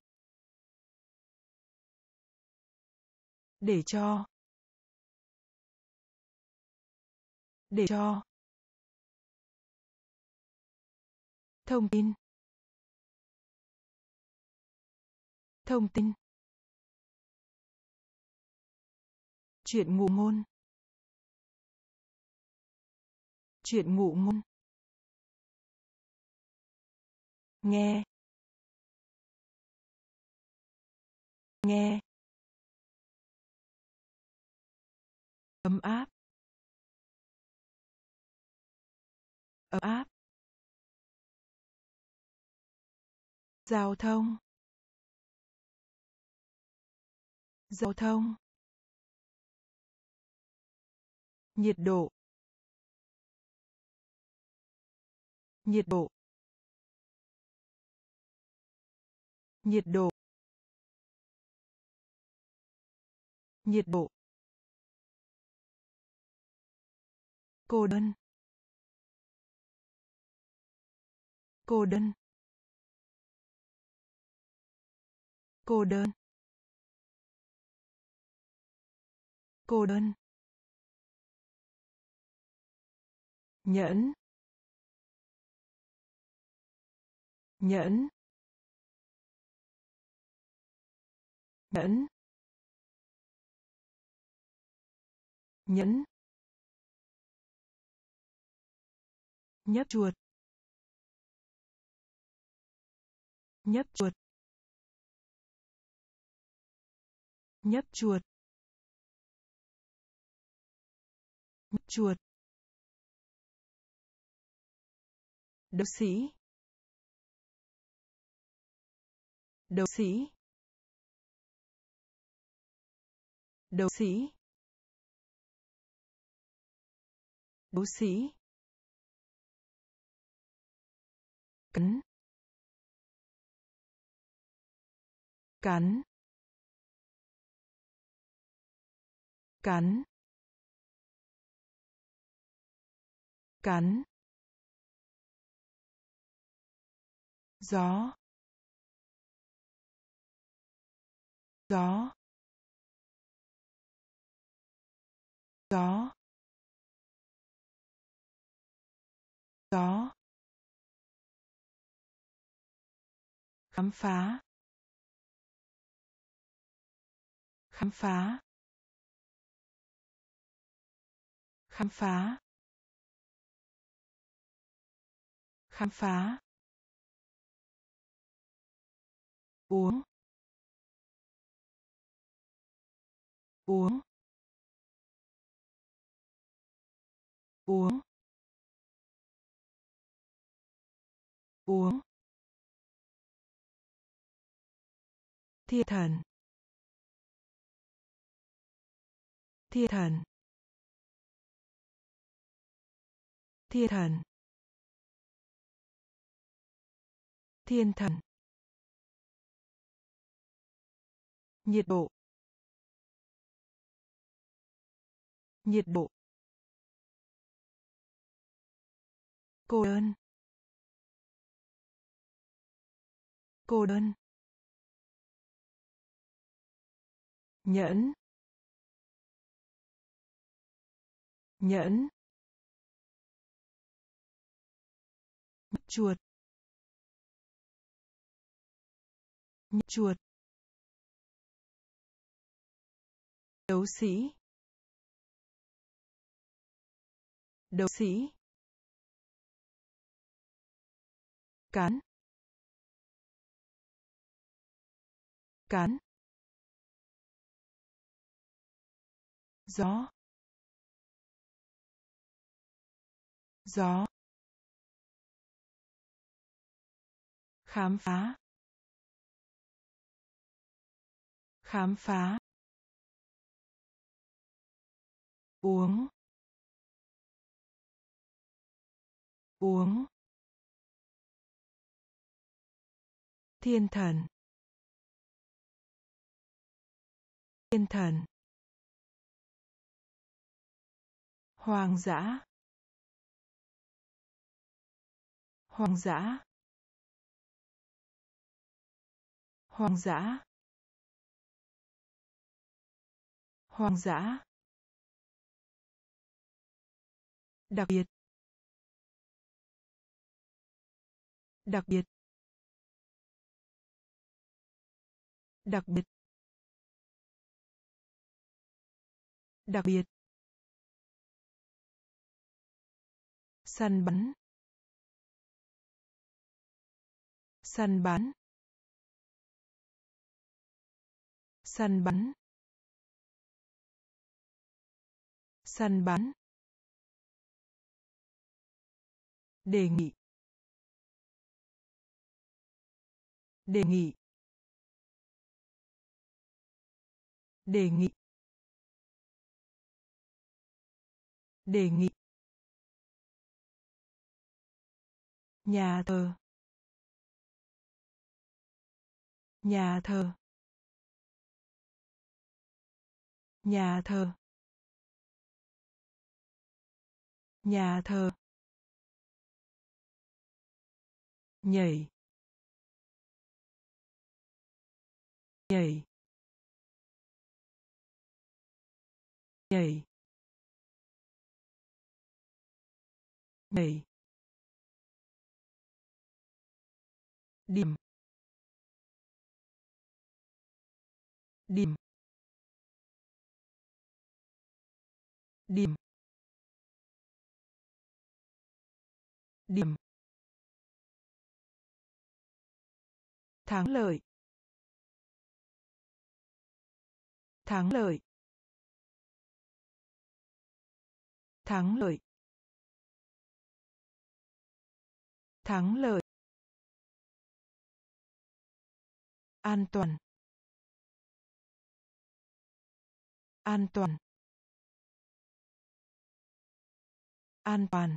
Speaker 1: để cho, để cho, thông tin, thông tin, chuyện ngụ ngôn, chuyện ngụ ngôn, nghe, nghe, ấm áp, ấm áp, giao thông, giao thông, nhiệt độ, nhiệt độ, nhiệt độ, nhiệt độ, cô đơn, cô đơn, cô đơn, cô đơn, nhẫn, nhẫn, nhẫn, nhẫn, nhấp chuột, nhấp chuột, nhấp chuột, nhấp chuột, đấu sĩ, đấu sĩ, đấu sĩ, đấu sĩ, cắn, cắn, cắn, cắn, gió, gió, gió, gió, khám phá, khám phá, khám phá, khám phá, uống, uống, uống, uống, thiên thần, thiên thần, thiên thần, thiên thần, nhiệt độ, nhiệt độ, cô đơn, cô đơn, nhẫn, nhẫn, chuột, chuột, đấu sĩ, đấu sĩ, cán, cán, gió, gió, khám phá, khám phá, uống, uống, thiên thần, thiên thần, hoang dã, hoang dã, hoang dã, hoang dã, đặc biệt, đặc biệt, đặc biệt, đặc biệt, săn bắn, săn bắn, săn bắn, săn bắn, đề nghị, đề nghị, đề nghị, đề nghị, nhà thờ, nhà thờ, nhà thờ, nhà thờ, nhảy, nhảy, nhảy, nhảy, điểm, điểm, điểm, điểm, thắng lợi, thắng lợi, thắng lợi, thắng lợi, an toàn, an toàn, an toàn,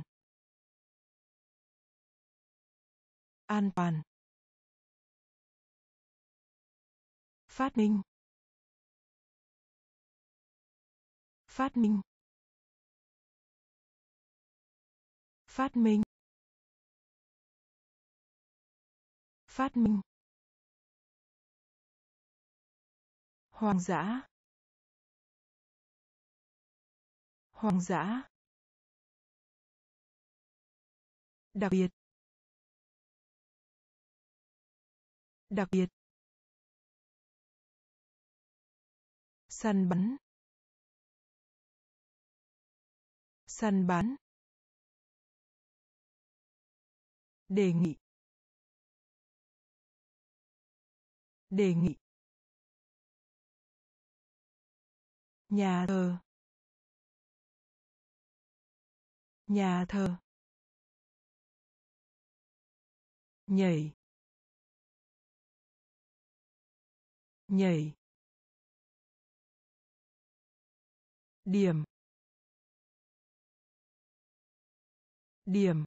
Speaker 1: an toàn, phát minh, phát minh, phát minh, phát minh, hoang dã, hoang dã, đặc biệt, đặc biệt, săn bắn, săn bắn, đề nghị, đề nghị, nhà thờ, nhà thờ, nhảy, nhảy, điểm, điểm,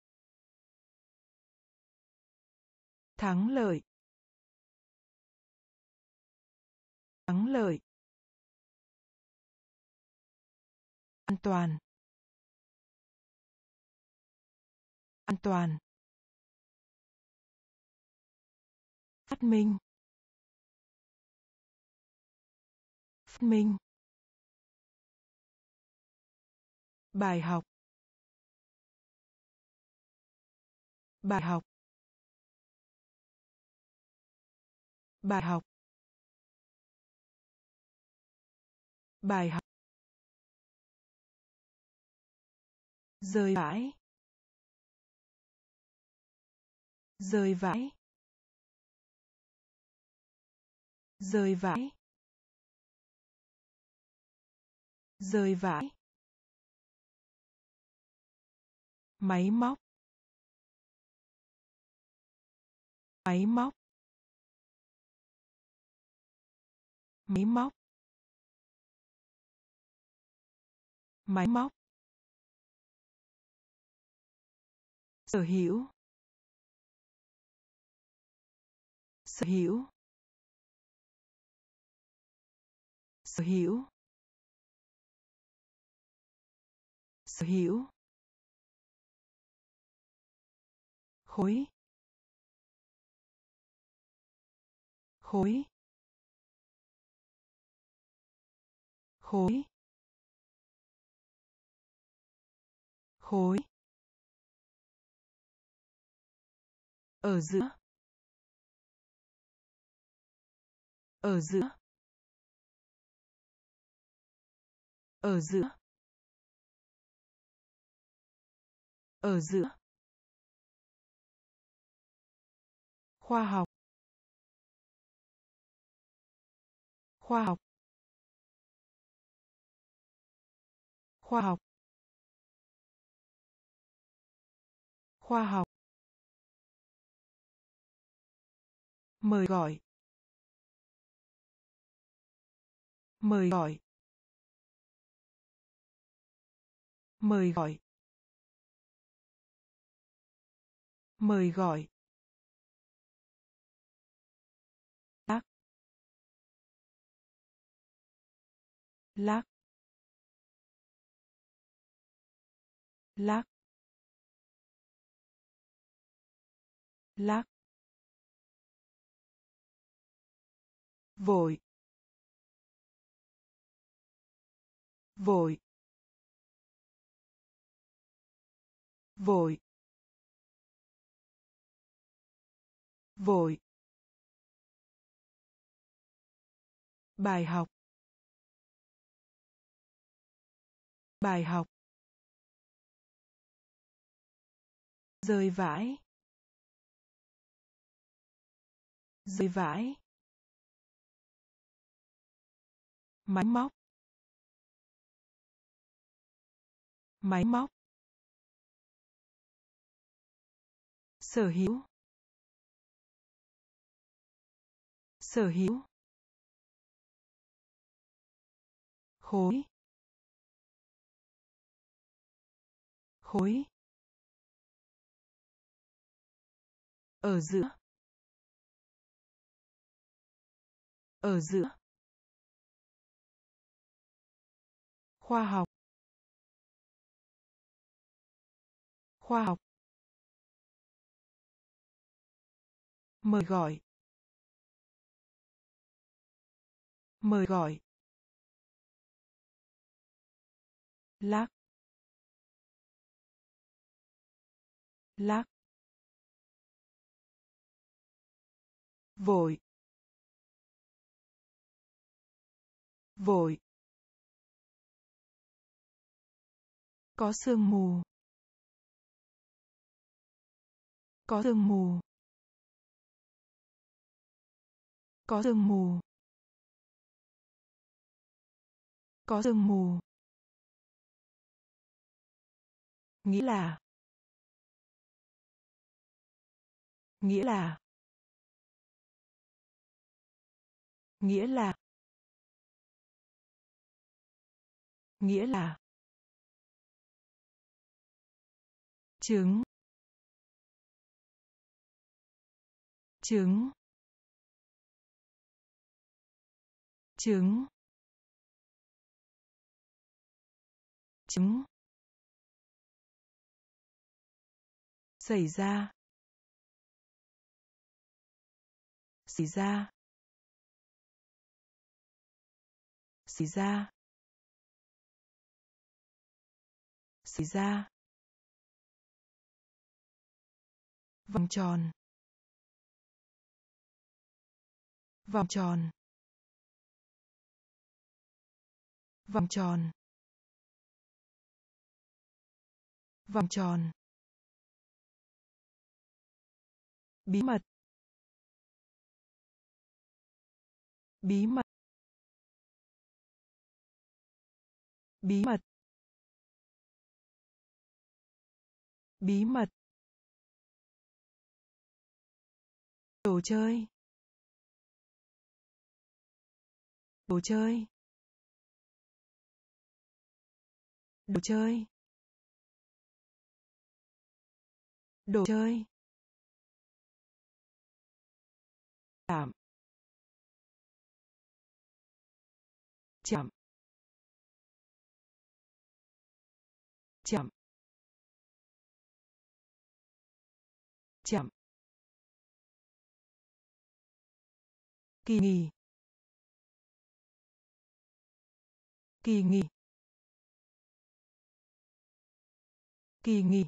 Speaker 1: thắng lợi, thắng lợi, an toàn, an toàn, phát minh, phát minh, bài học, bài học, bài học, bài học, rơi vãi, rơi vãi, rơi vãi, rơi vãi, máy móc, máy móc, máy móc, máy móc, sở hữu, sở hữu, sở hữu, sở hữu, khối, khối, khối, khối, ở giữa, ở giữa, ở giữa, ở giữa, khoa học, khoa học, khoa học, khoa học, mời gọi, mời gọi, mời gọi, mời gọi, lắc, lắc, lắc, lắc, vội, vội, vội, vội, bài học, bài học, rơi vãi, rơi vãi, máy móc, máy móc, sở hữu, sở hữu, khối, khối, ở giữa, ở giữa, khoa học, khoa học, mời gọi, mời gọi, lắc, lắc, vội, vội, có sương mù, có sương mù, có sương mù, có sương mù, nghĩa là, nghĩa là, nghĩa là, nghĩa là, trứng, trứng, trứng, trứng, xảy ra, xảy ra, xảy ra, xảy ra, vòng tròn, vòng tròn, vòng tròn, vòng tròn, bí mật, bí mật, bí mật, bí mật, đồ chơi, đồ chơi, đồ chơi, đồ chơi, chạm, chạm, chạm, chạm, kỳ nghỉ, kỳ nghỉ, kỳ nghỉ,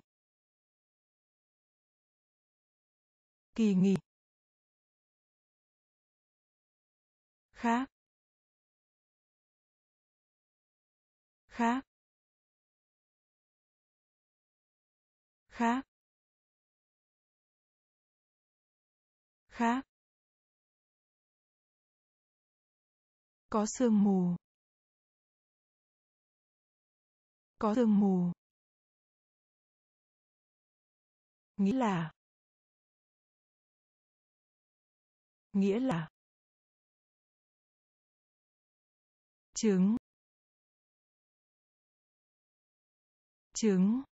Speaker 1: kỳ nghỉ, khác, khác, khác, khác, có sương mù, có sương mù, nghĩa là, nghĩa là, trứng, trứng,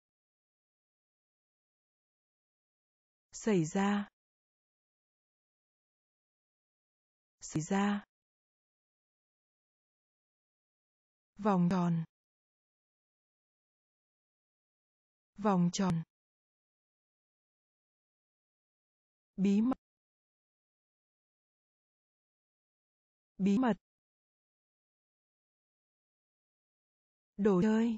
Speaker 1: xảy ra, xảy ra, vòng tròn, vòng tròn, bí mật, bí mật, đồ chơi,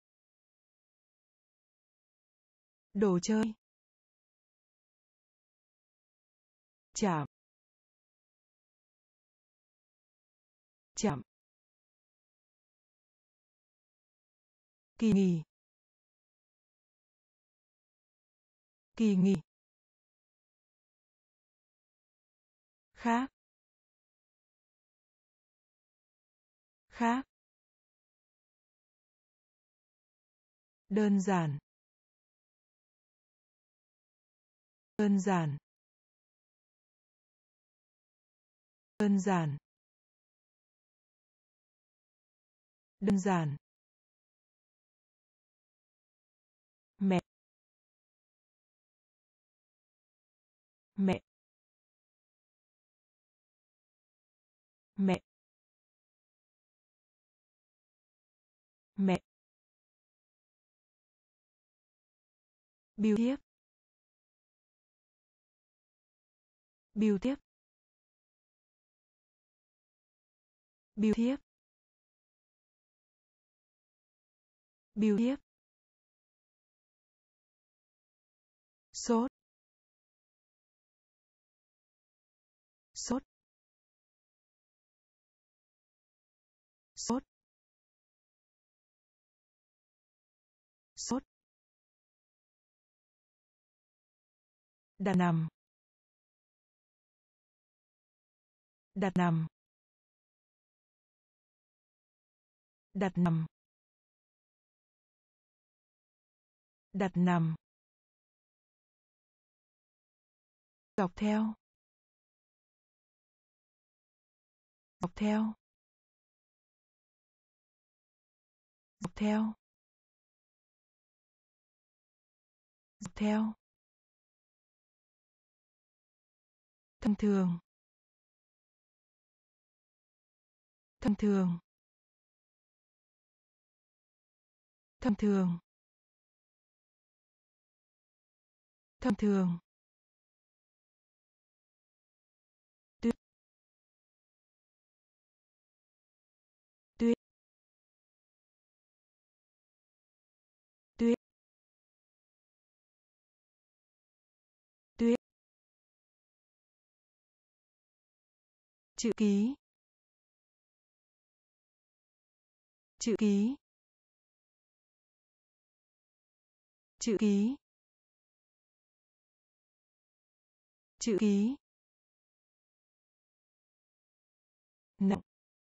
Speaker 1: đồ chơi, chạm, chạm, kỳ nghỉ, kỳ nghỉ, khác, khác, đơn giản, đơn giản, đơn giản, đơn giản, mẹ, mẹ, mẹ, mẹ, bưu thiếp, bưu thiếp, bưu thiếp, bưu thiếp, sốt, sốt, sốt, sốt, đặt nằm, đặt nằm, đặt nằm, đặt nằm, dọc theo, dọc theo, dọc theo, dọc theo, thông thường, thông thường, thông thường, thông thường, tuyết, tuyết, chữ ký, chữ ký, chữ ký, chữ ký, nặng,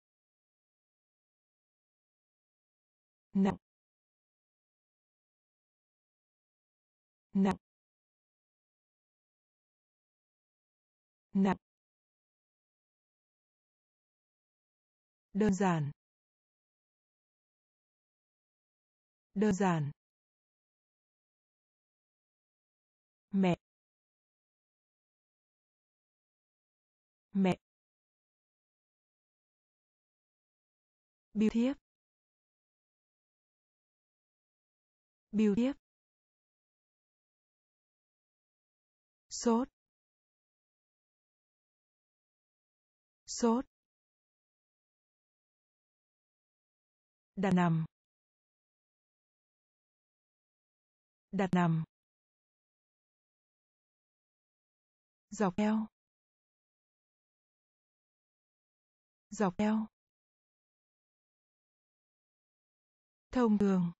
Speaker 1: nặng, nặng, nặng, đơn giản, đơn giản, mẹ, mẹ, bưu thiếp, bưu thiếp, sốt, sốt, đặt nằm, đặt nằm, dọc theo, dọc theo, thông thường,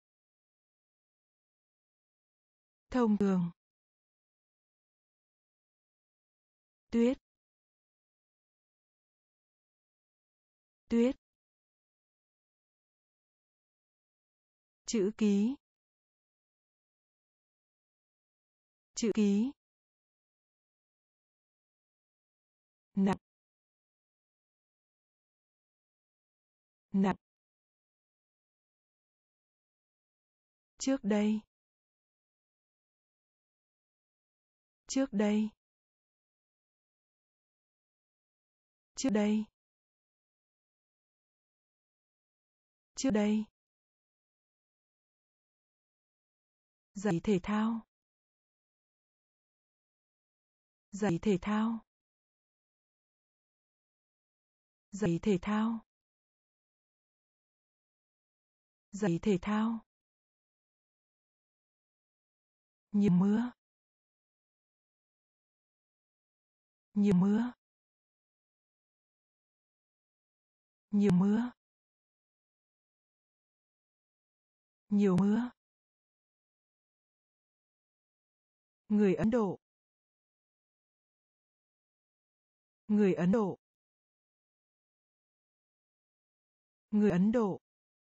Speaker 1: thông thường, tuyết, tuyết, chữ ký, chữ ký, nặng, nặng, trước đây, trước đây, trước đây, trước đây, giày thể thao, giày thể thao, giày thể thao, giày thể thao, nhiều mưa, nhiều mưa, nhiều mưa, nhiều mưa, người Ấn Độ, người Ấn Độ, người Ấn Độ,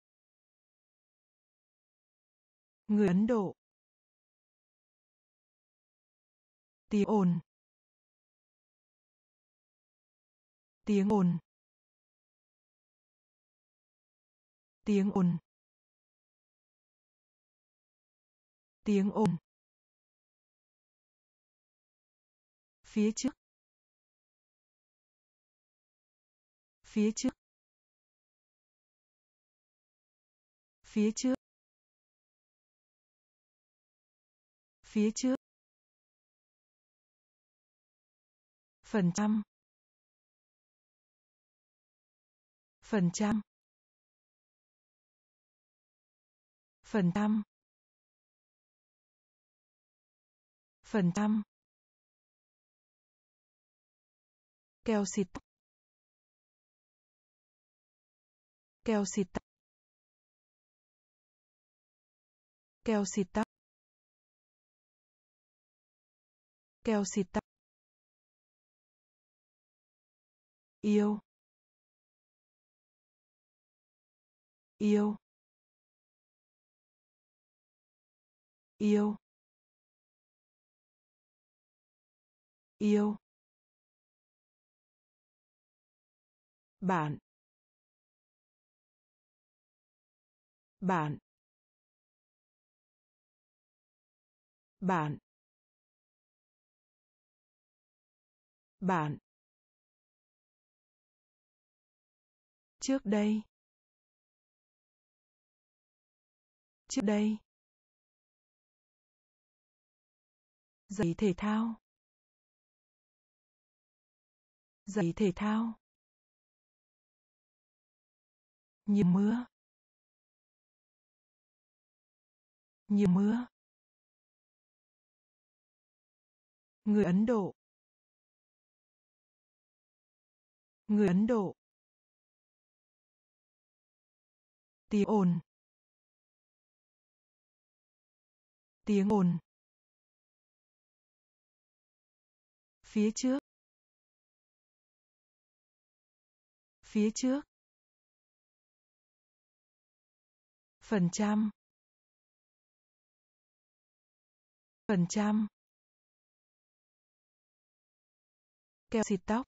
Speaker 1: người Ấn Độ, tiếng ồn, tiếng ồn, tiếng ồn, tiếng ồn, phía trước, phía trước, phía trước, phía trước, phần trăm, phần trăm, phần trăm, phần trăm, keo xịt tóc, keo xịt tóc, keo xịt tóc, keo xịt tóc, yêu, yêu, yêu, yêu, bạn, bạn, bạn, bạn, trước đây, trước đây, giày thể thao, giày thể thao, nhiều mưa, nhiều mưa, người Ấn Độ, Người Ấn Độ. Tiếng ồn. Tiếng ồn. Phía trước. Phía trước. Phần trăm. Phần trăm. Keo xịt tóc.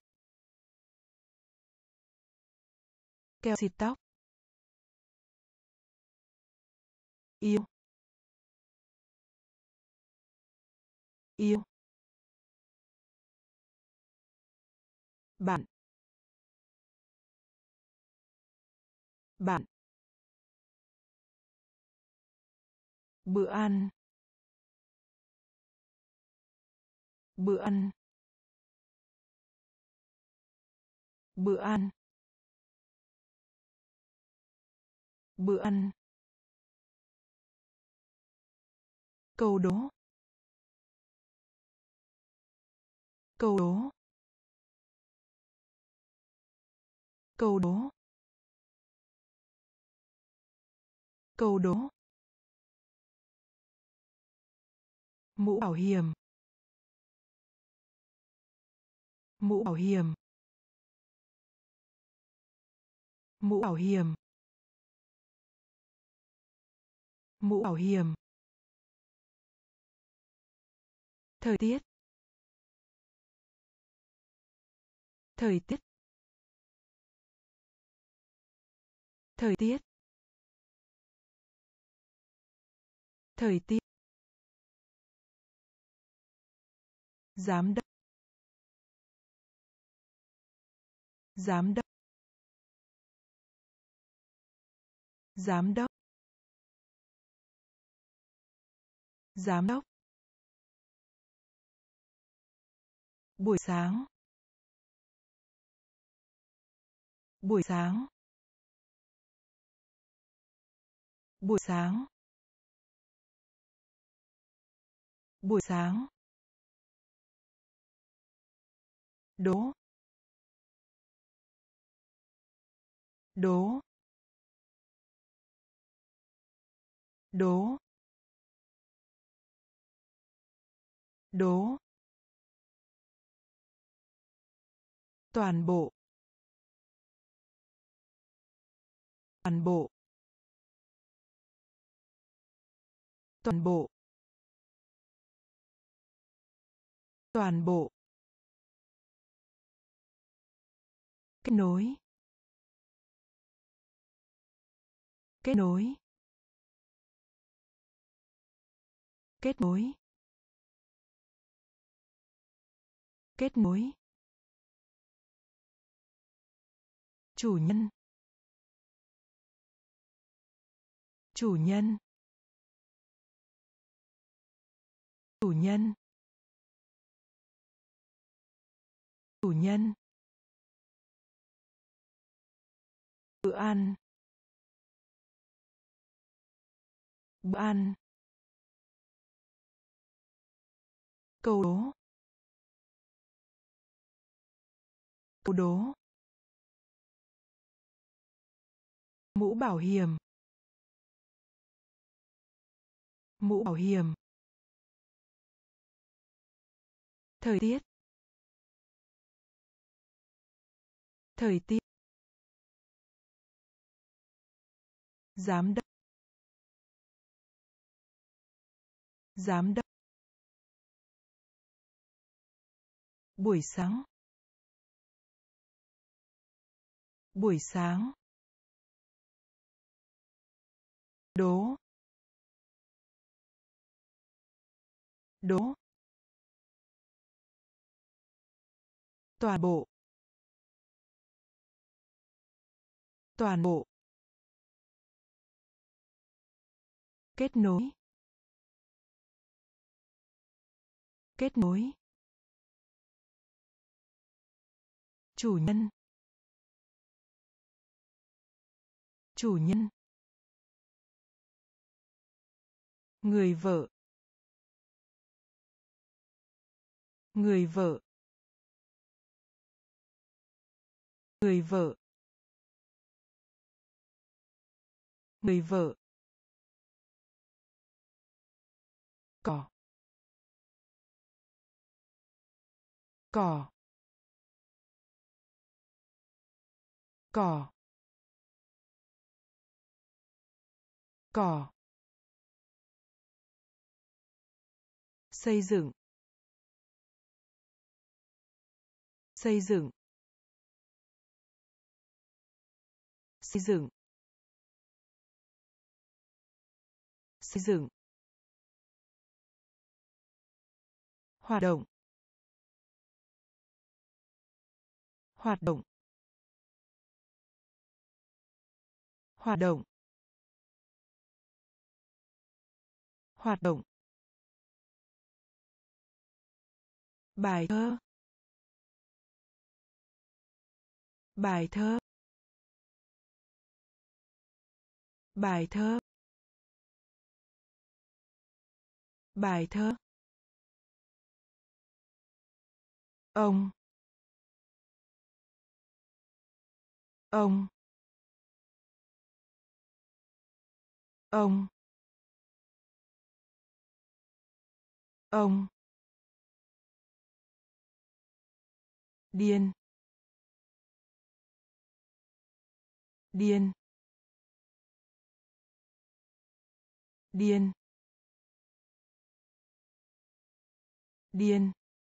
Speaker 1: Keo xịt tóc. Yêu. Yêu. Bạn. Bạn. Bữa ăn. Bữa ăn. Bữa ăn. Bữa ăn. Câu đố. Câu đố. Câu đố. Câu đố. Mũ bảo hiểm. Mũ bảo hiểm. Mũ bảo hiểm. Mũ bảo hiểm. Thời tiết. Thời tiết. Thời tiết. Thời tiết. Giám đốc. Giám đốc. Giám đốc. Giám đốc. Buổi sáng. Buổi sáng. Buổi sáng. Buổi sáng. Đố. Đố. Đố. Đố. Toàn bộ. Toàn bộ. Toàn bộ. Toàn bộ. Kết nối. Kết nối. Kết nối. Kết nối. Chủ nhân. Chủ nhân. Chủ nhân. Chủ nhân. Bữa ăn. Bữa ăn. Câu đố. Câu đố. Mũ bảo hiểm. Mũ bảo hiểm. Thời tiết. Thời tiết. Giám đốc. Giám đốc. Buổi sáng. Buổi sáng. Đố. Đố. Toàn bộ. Toàn bộ. Kết nối. Kết nối. Chủ nhân. Chủ nhân. Người vợ. Người vợ. Người vợ. Người vợ. Cỏ. Cỏ. Cỏ. Cỏ. Xây dựng. Xây dựng. Xây dựng. Xây dựng. Hoạt động. Hoạt động. Hoạt động. Hoạt động. Bài thơ. Bài thơ. Bài thơ. Bài thơ. Ông. Ông. Ông. Ông. Điên. Điên. Điên. Điên.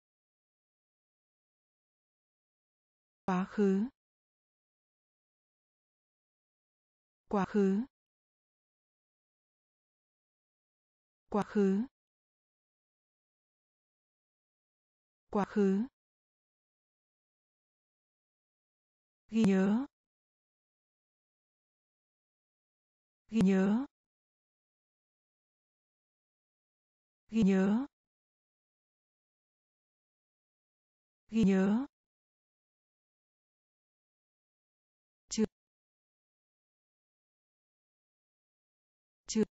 Speaker 1: Quá khứ. Quá khứ. Quá khứ. Quá khứ. Ghi nhớ. Ghi nhớ. Ghi nhớ. Ghi nhớ. Chưa. Chưa.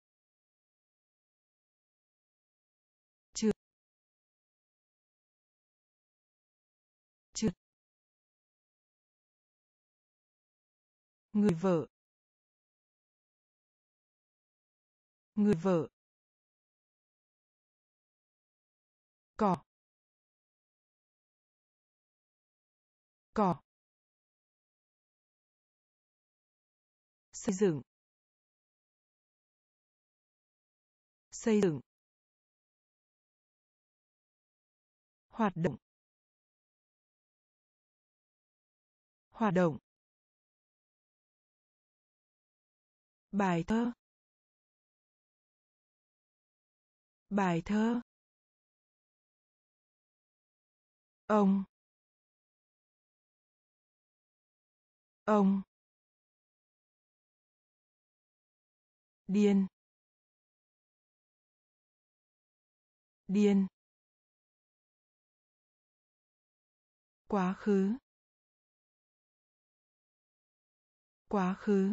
Speaker 1: Chưa. Chưa. Người vợ. Người vợ. Cỏ. Cỏ. Xây dựng. Xây dựng. Hoạt động. Hoạt động. Bài thơ. Bài thơ. Ông. Ông. Điên. Điên. Quá khứ. Quá khứ.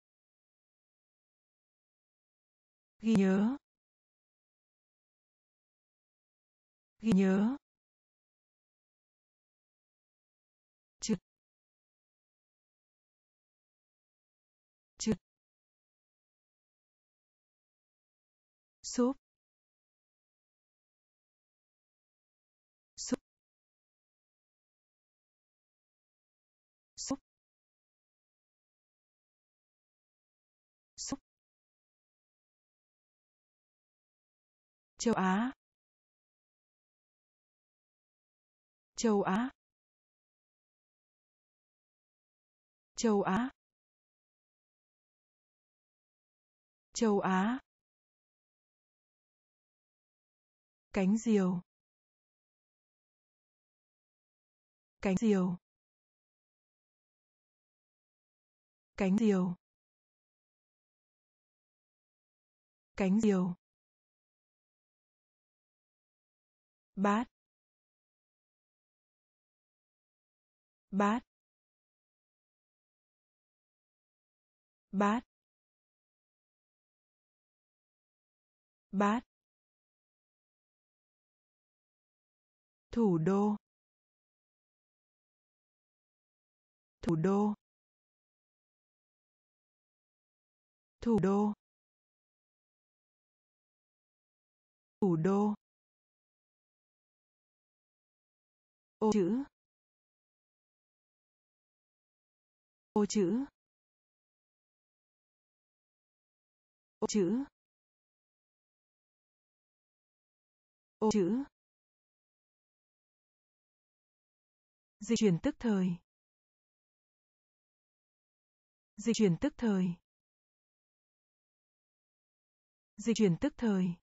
Speaker 1: Ghi nhớ. Ghi nhớ. Chưa. Chưa. Súp. Súp. Súp. Súp. Châu Á. Châu Á. Châu Á. Châu Á. Cánh diều. Cánh diều. Cánh diều. Cánh diều. Bát. Bát. Bát. Bát. Thủ đô. thủ đô, thủ đô, thủ đô, ô chữ, ô chữ, ô chữ, ô chữ, dịch chuyển tức thời, dịch chuyển tức thời, dịch chuyển tức thời,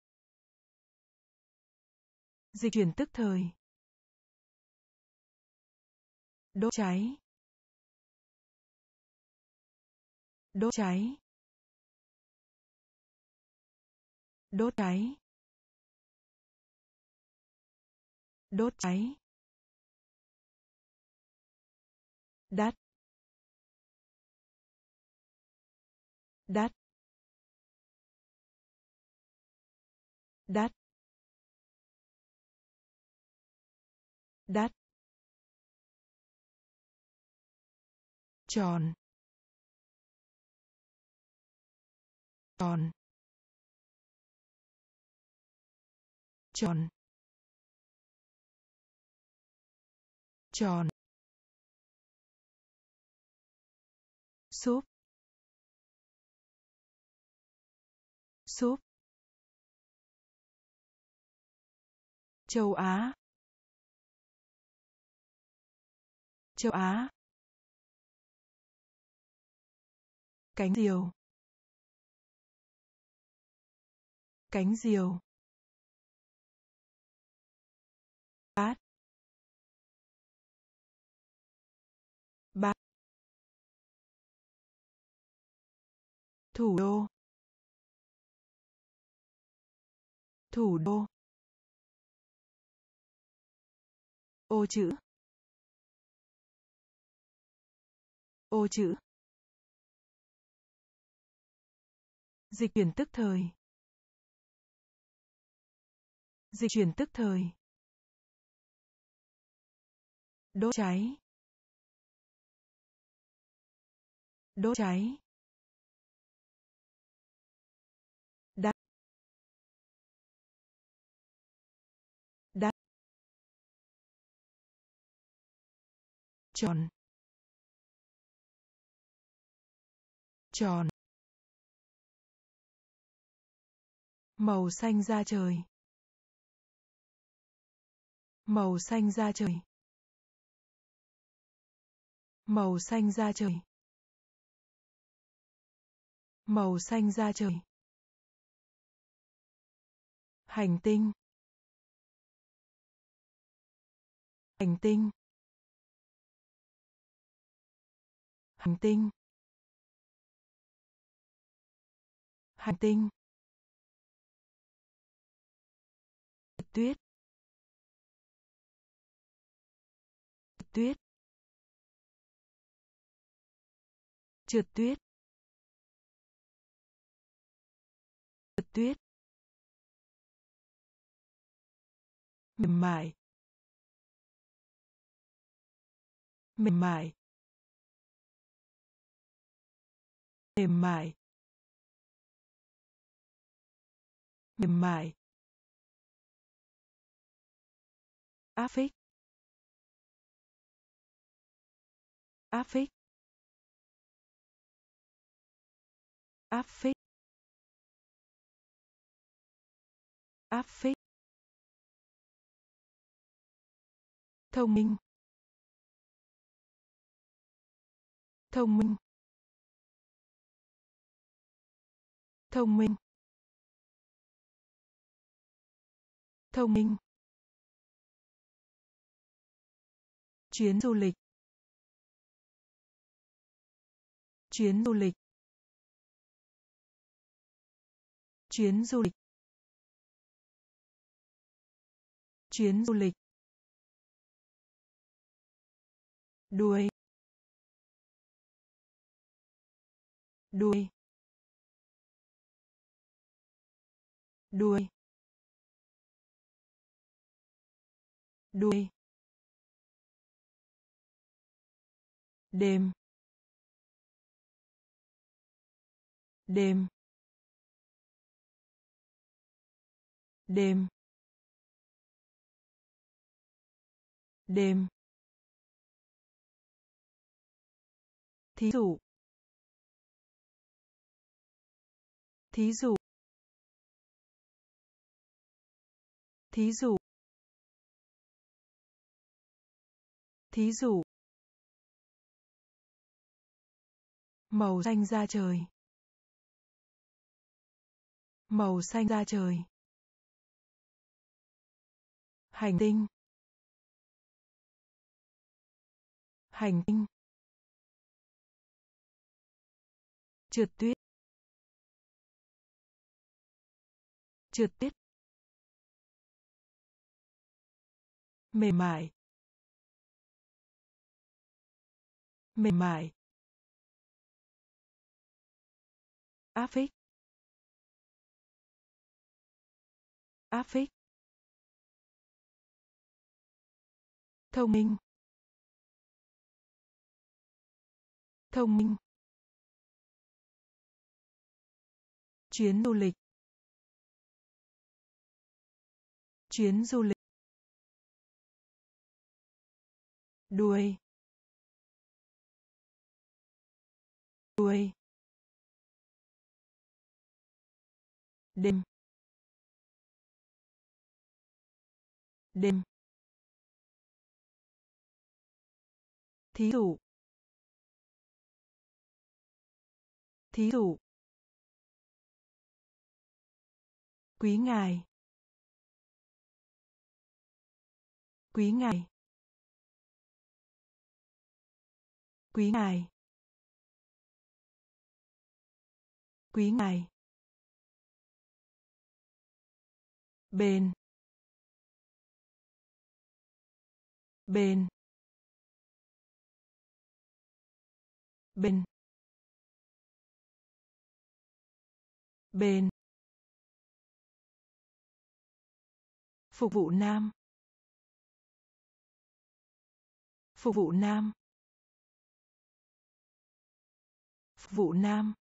Speaker 1: dịch chuyển tức thời, đốt cháy, đốt cháy, đốt cháy, đốt cháy, đắt, đắt, đắt, đắt, tròn, tròn, tròn, tròn, súp, súp, châu Á, châu Á, cánh diều, cánh diều, bát, bát, thủ đô, thủ đô, ô chữ, ô chữ, dịch chuyển tức thời, dịch chuyển tức thời, đốt cháy, đốt cháy, đắt, đắt, tròn, tròn, màu xanh da trời, màu xanh da trời, màu xanh da trời, màu xanh da trời, hành tinh, hành tinh, hành tinh, hành tinh, tuyết, tuyết, trượt tuyết, trượt tuyết, mềm mại, mềm mại, mềm mại, mềm mại, áp phích, áp phích, áp phích, áp phích, thông minh, thông minh, thông minh, thông minh, chuyến du lịch, chuyến du lịch, chuyến du lịch, chuyến du lịch, đuôi, đuôi, đuôi, đuôi, đêm, đêm, đêm, đêm. Thí dụ, thí dụ, thí dụ, thí dụ. Màu xanh da trời, màu xanh da trời. Hành tinh, hành tinh. Trượt tuyết, trượt tuyết. Mềm mại, mềm mại. Áp phích, áp phích. Thông minh, thông minh. Chuyến du lịch, chuyến du lịch. Đuôi, đuôi. Đêm, đêm. Thí dụ, thí dụ. Quý ngài, quý ngài, quý ngài, quý ngài. Bền, bền, bền, bền. Phục vụ nam, phục vụ nam, phục vụ nam,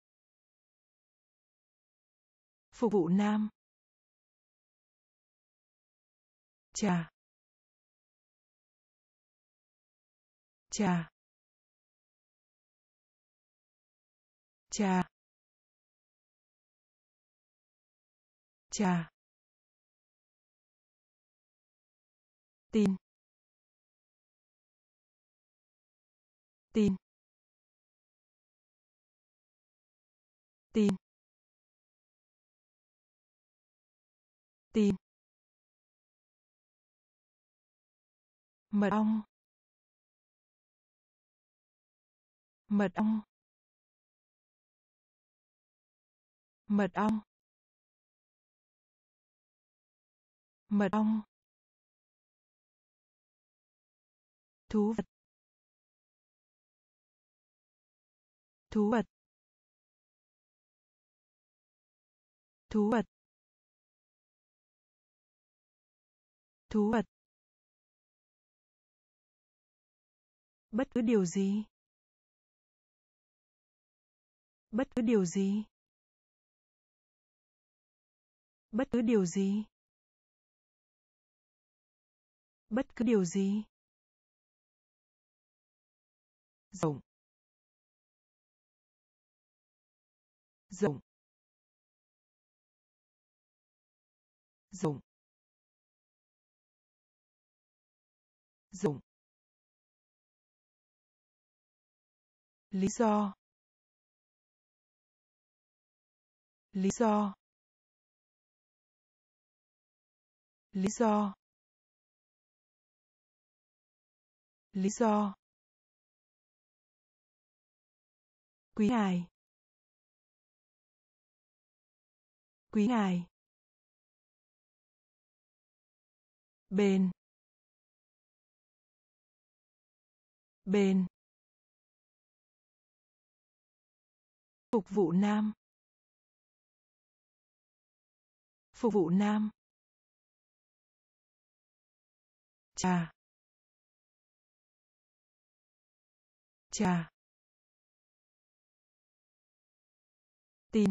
Speaker 1: phục vụ nam. Trà, trà, trà, trà. Tin, tin, tin, tin. Mật ong, mật ong, mật ong, mật ong. Thú vật, thú vật, thú vật, thú vật. Bất cứ điều gì, bất cứ điều gì, bất cứ điều gì, bất cứ điều gì. Rộng, rộng, rộng, rộng. Lý do, lý do, lý do, lý do. Quý ngài, quý ngài. Bền, bền. Phục vụ nam, phục vụ nam. Trà, trà, tin,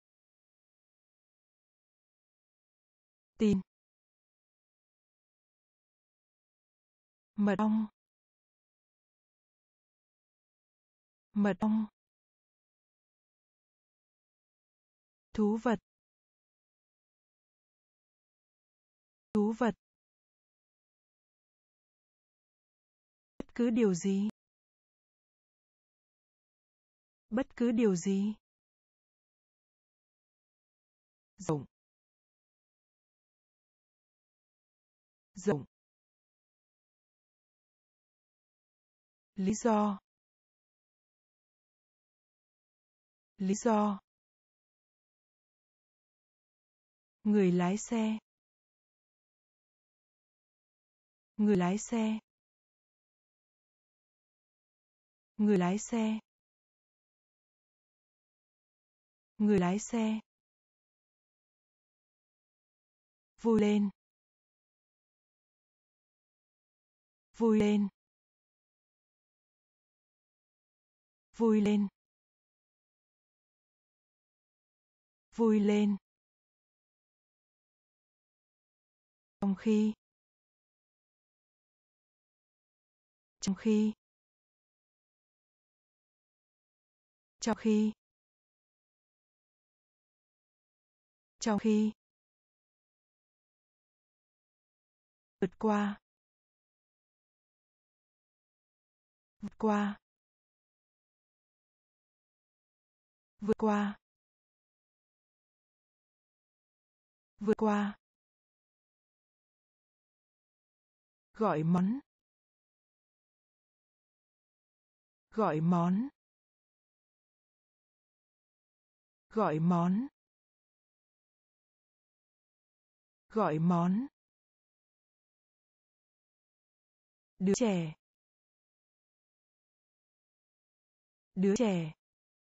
Speaker 1: tin, mật ong, mật ong, thú vật, thú vật, bất cứ điều gì, bất cứ điều gì, rộng, rộng, lý do, lý do, người lái xe, người lái xe, người lái xe, người lái xe, vui lên, vui lên, vui lên, vui lên, trong khi, trong khi, trong khi, trong khi, vượt qua, vượt qua, vượt qua, vượt qua, gọi món, gọi món, gọi món, gọi món, đứa trẻ, đứa trẻ,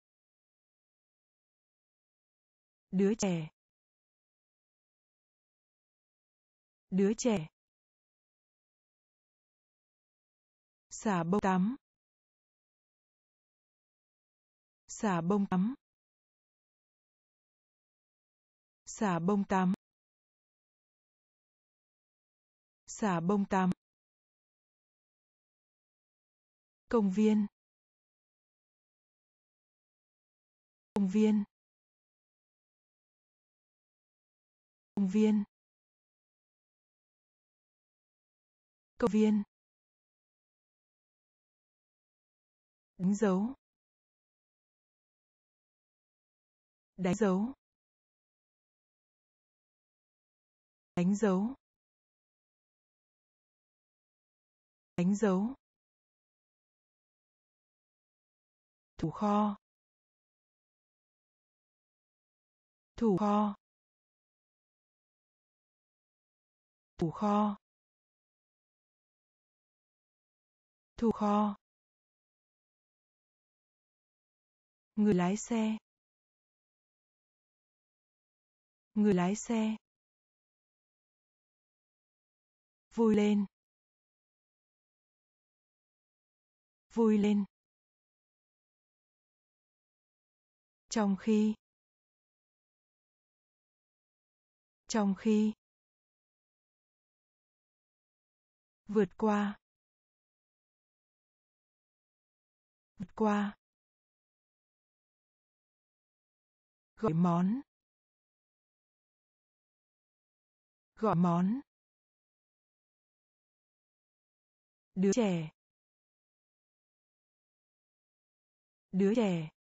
Speaker 1: đứa trẻ, đứa trẻ, xả bông tắm, xả bông tắm, xả bông tắm, xả bông tắm, công viên, công viên, công viên, công viên, đánh dấu, đánh dấu, đánh dấu, đánh dấu, thủ kho, thủ kho, thủ kho, thủ kho, người lái xe, người lái xe, vui lên, vui lên, trong khi, trong khi, vượt qua, vượt qua, gọi món, gọi món, đứa trẻ, đứa trẻ,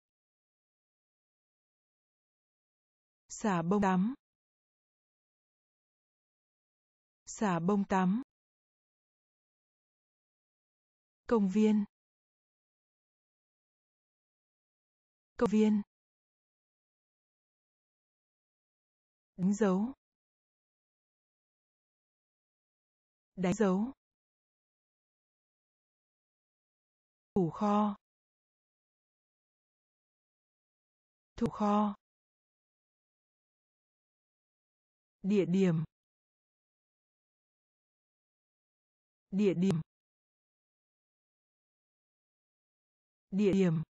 Speaker 1: xả bông tắm, xả bông tắm, công viên, công viên, đánh dấu, đánh dấu, thủ kho, thủ kho, địa điểm, địa điểm, Địa điểm.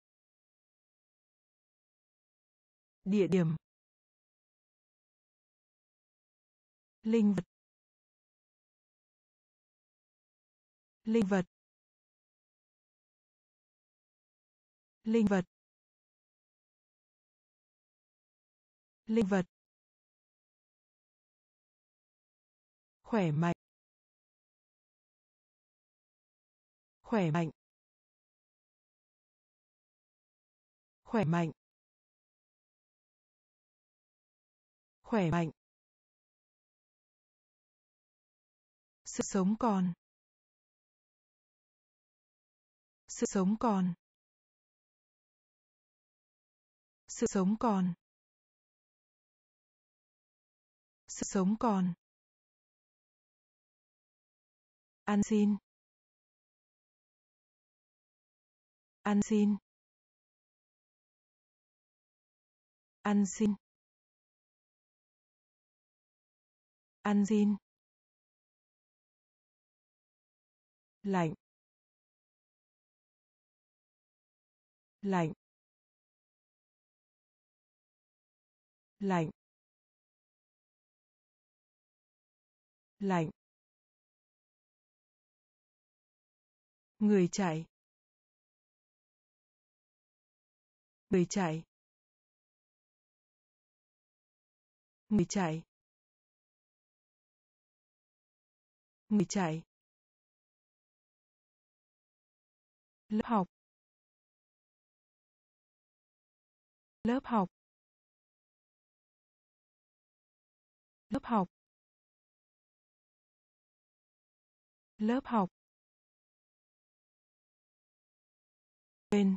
Speaker 1: Địa điểm. Linh vật. Linh vật. Linh vật. Linh vật. Khỏe mạnh. Khỏe mạnh. Khỏe mạnh. Khỏe mạnh. Sự sống còn. Sự sống còn. Sự sống còn. Sự sống còn. Ăn xin. Ăn xin. Ăn xin. Ăn xin. Lạnh. Lạnh. Lạnh. Lạnh. Người chạy. Người chạy. Người chạy. Người chạy. Lớp học. Lớp học. Lớp học. Lớp học. Quên.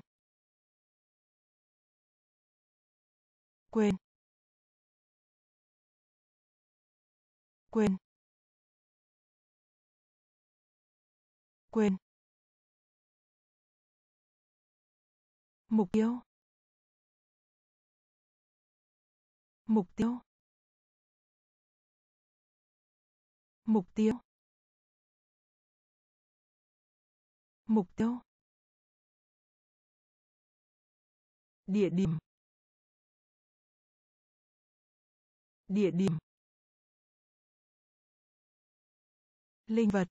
Speaker 1: Quên. Quên. Quên. Mục tiêu. Mục tiêu. Mục tiêu. Mục tiêu. Địa điểm. Địa điểm. Linh vật.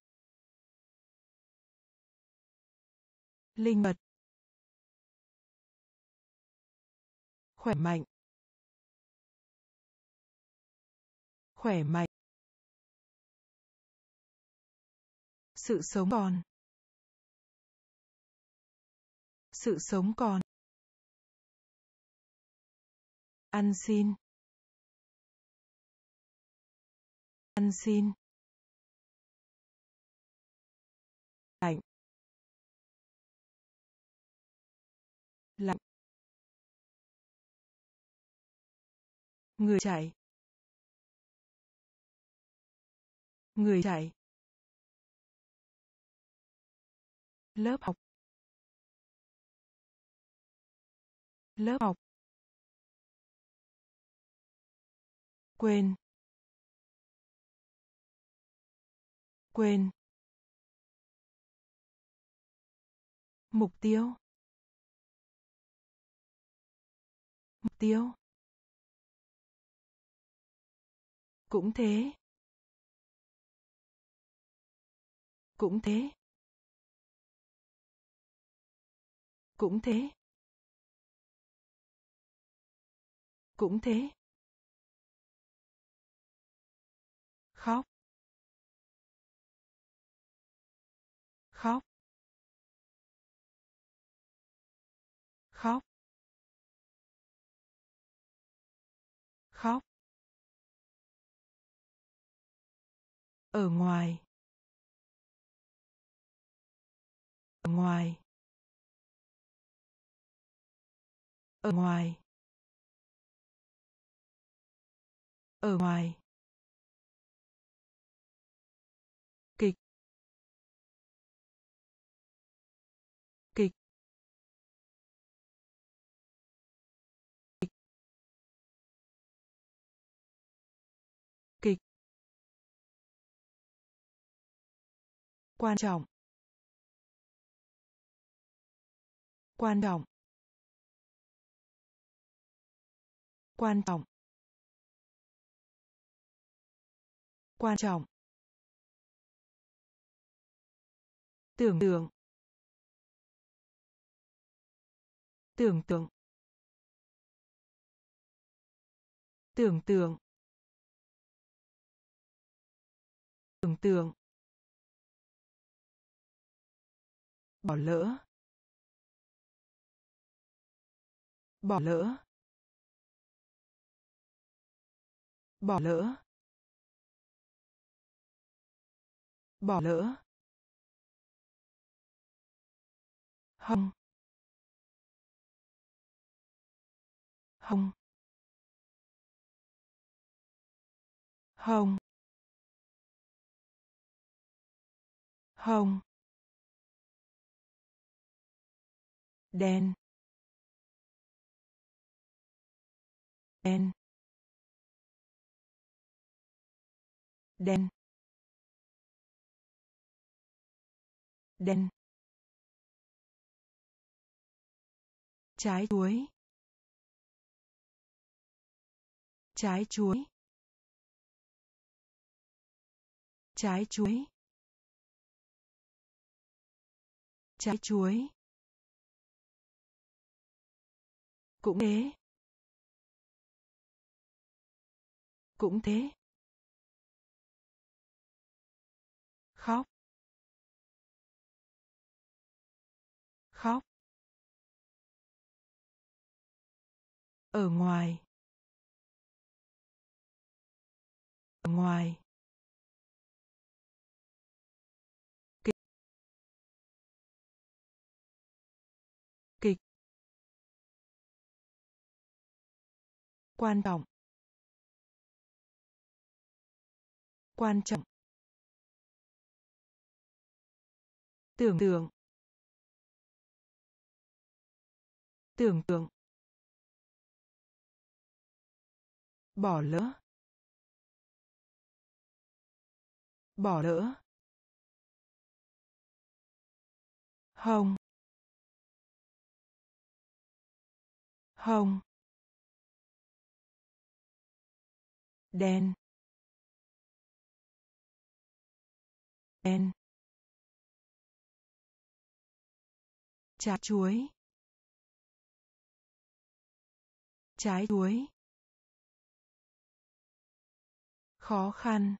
Speaker 1: Linh vật. Khỏe mạnh. Khỏe mạnh. Sự sống còn. Sự sống còn. Ăn xin. Ăn xin. Lạnh. Lạnh. Người chạy. Người chạy. Lớp học. Lớp học. Quên. Quên. Mục tiêu. Mục tiêu. Cũng thế. Cũng thế. Cũng thế. Cũng thế. Khóc. Khóc. Khóc. Khóc. Ở ngoài. Ở ngoài. Ở ngoài. Ở ngoài. Kịch. Kịch. Kịch. Kịch. Quan trọng. Quan trọng. Quan trọng. Quan trọng. Tưởng tượng. Tưởng tượng. Tưởng tượng. Tưởng tượng. Bỏ lỡ. Bỏ lỡ. Bỏ lỡ. Bỏ lỡ. Hông. Hông. Hông. Hông. Đen. Đen. Đen. Đen. Trái chuối. Trái chuối. Trái chuối. Trái chuối. Cũng thế. Cũng thế. Khóc. Khóc. Ở ngoài. Ở ngoài. Kịch. Kịch. Quan trọng. Quan trọng. Tưởng tượng. Tưởng tượng. Bỏ lỡ. Bỏ lỡ. Hông. Hông. Đen. Đen. Trái chuối. Trái chuối. Khó khăn.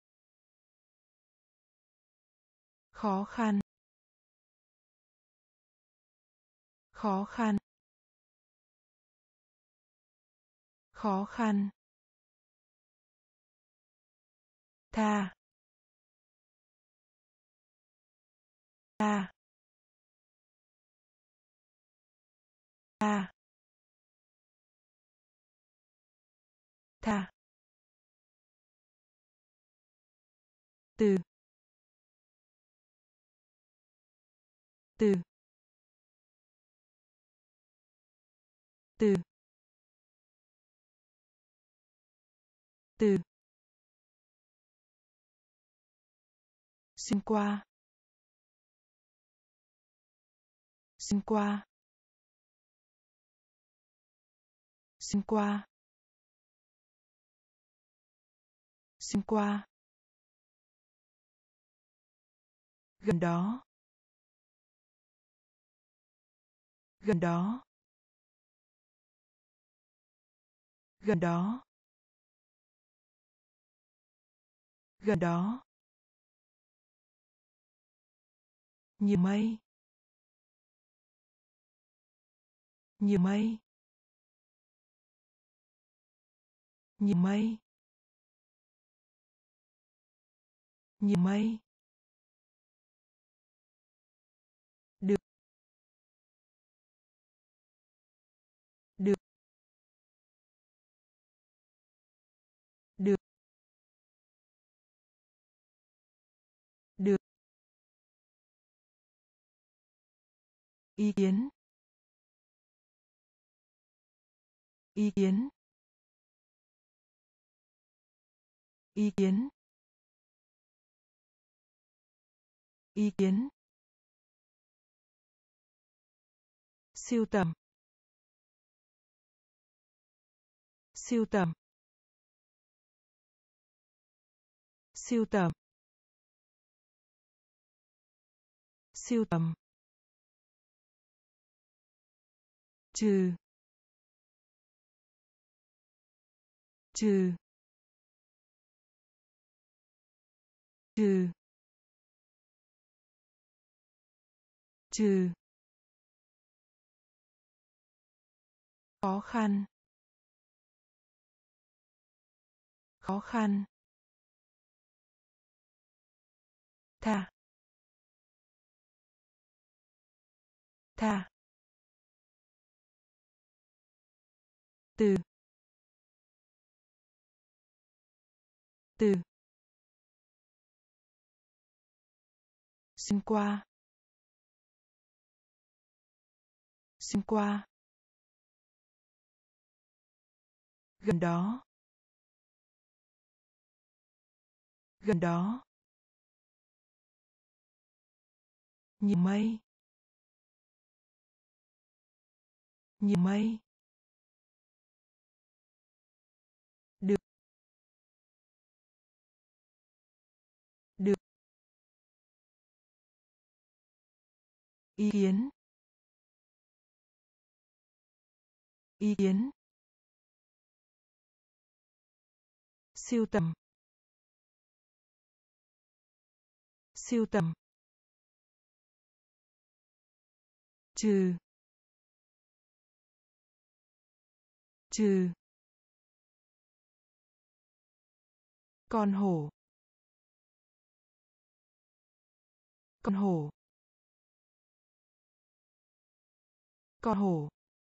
Speaker 1: Khó khăn. Khó khăn. Khó khăn. Tha. Tha. Tha. Tha. Từ. Từ. Từ. Từ. Xuyên qua. Xuyên qua. Xuyên qua. Xuyên qua. Gần đó. Gần đó. Gần đó. Gần đó. Nhiều mây. Nhiều mây. Nhiều mây. Nhiều mây. Được. Được. Được. Được. Ý kiến. Ý kiến. Ý kiến. Ý kiến. Sưu tầm. Sưu tầm. Sưu tầm. Sưu tầm. Trừ. Trừ. Trừ. Trừ. Khó khăn. Khó khăn. Tha. Tha. Từ. Từ. Xuyên qua. Xuyên qua. Gần đó. Gần đó. Nhiều mây. Nhiều mây. Được. Được. Ý kiến. Ý kiến. Sưu tầm. Sưu tầm. Trừ. Trừ. Con hổ. Con hổ. Con hổ.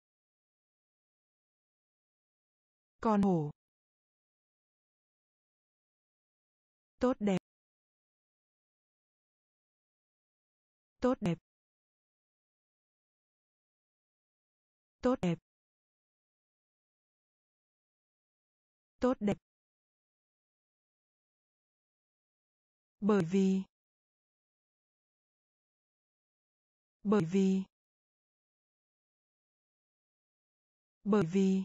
Speaker 1: Con hổ. Tốt đẹp. Tốt đẹp. Tốt đẹp. Tốt đẹp. Bởi vì. Bởi vì. Bởi vì.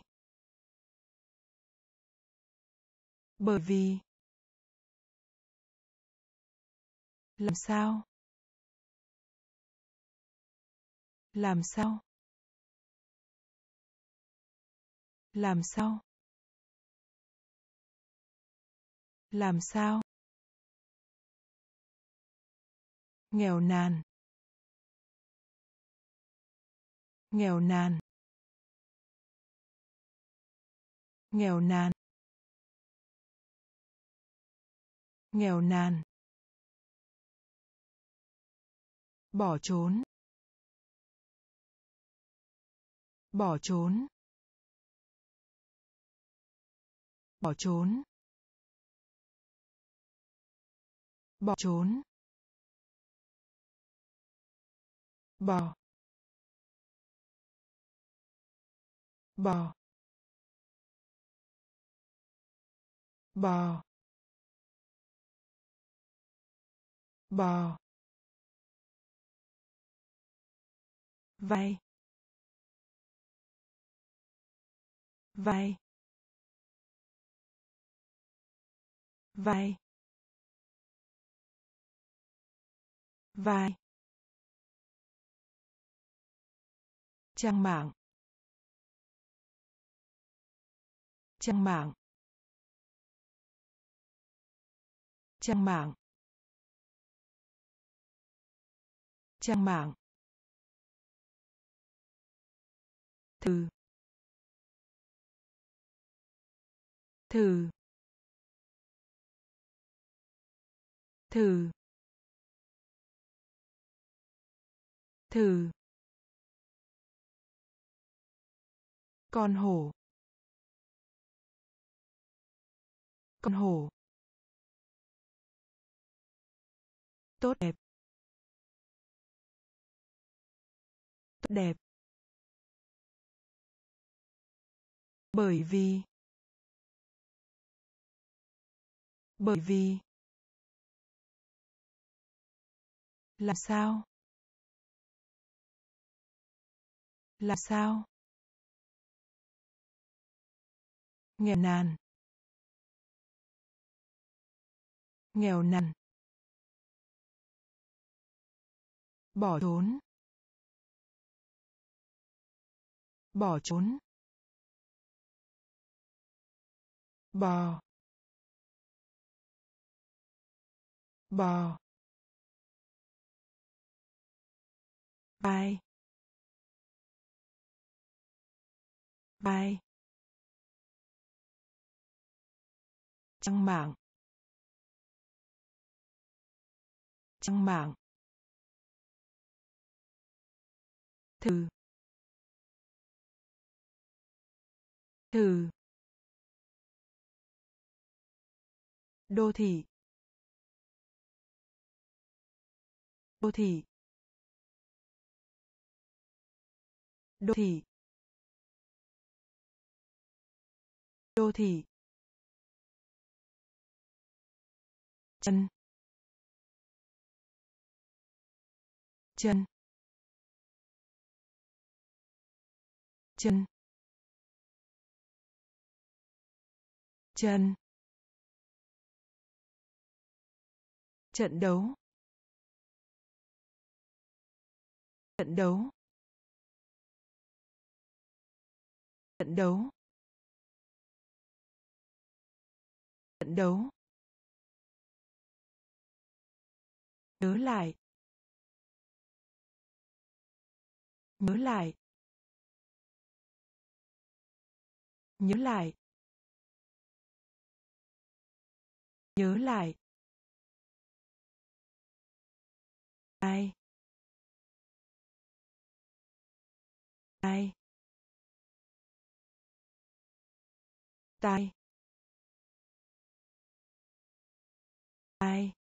Speaker 1: Bởi vì. Làm sao? Làm sao? Làm sao? Làm sao? Nghèo nàn. Nghèo nàn. Nghèo nàn. Nghèo nàn. Bỏ trốn. Bỏ trốn. Bỏ trốn. Bỏ trốn. Bò. Bò. Bò. Bò. Vai. Vai. Vai. Vai. Trang mạng. Trang mạng. Trang mạng. Trang mạng. Thử. Thử. Thử. Thử. Con hổ. Con hổ. Tốt đẹp. Tốt đẹp. Bởi vì. Bởi vì. Làm sao? Là sao? Nghèo nàn. Nghèo nàn. Bỏ trốn. Bỏ trốn. Bò. Bò. Vai. Vai. Trang mạng. Trang mạng. Thử. Thử. Đô thị. Đô thị. Đô thị. Đô thị. Chân. Chân. Chân. Chân. Trận đấu. Trận đấu. Trận đấu. Trận đấu. Nhớ lại. Nhớ lại. Nhớ lại. Nhớ lại. Ai. Ai. Tai. Ai.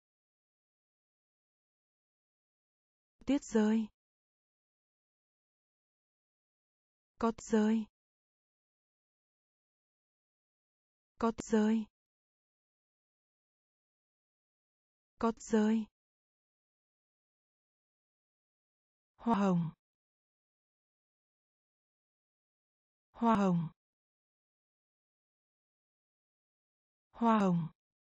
Speaker 1: Tiết rơi. Có rơi. Có rơi. Có rơi. Hoa hồng. Hoa hồng. Hoa hồng.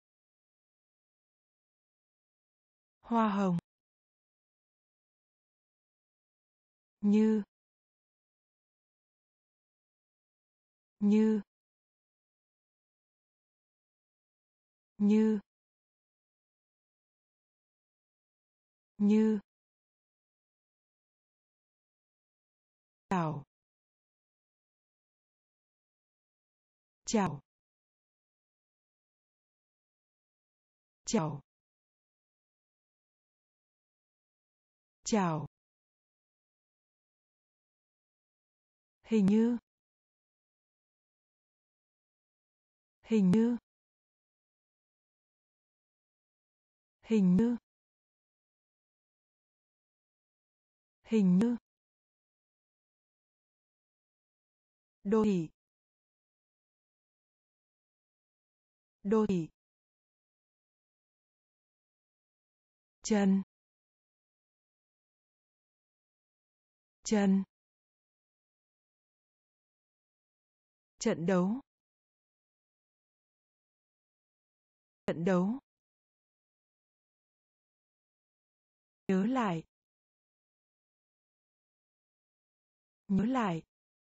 Speaker 1: Hoa hồng. Như. Như. Như. Như. Chào. Chào. Chào. Chào. Hình như. Hình như. Hình như. Hình như. Đô thị. Đô thị. Chân. Chân. Trận đấu. Trận đấu. Nhớ lại. Nhớ lại.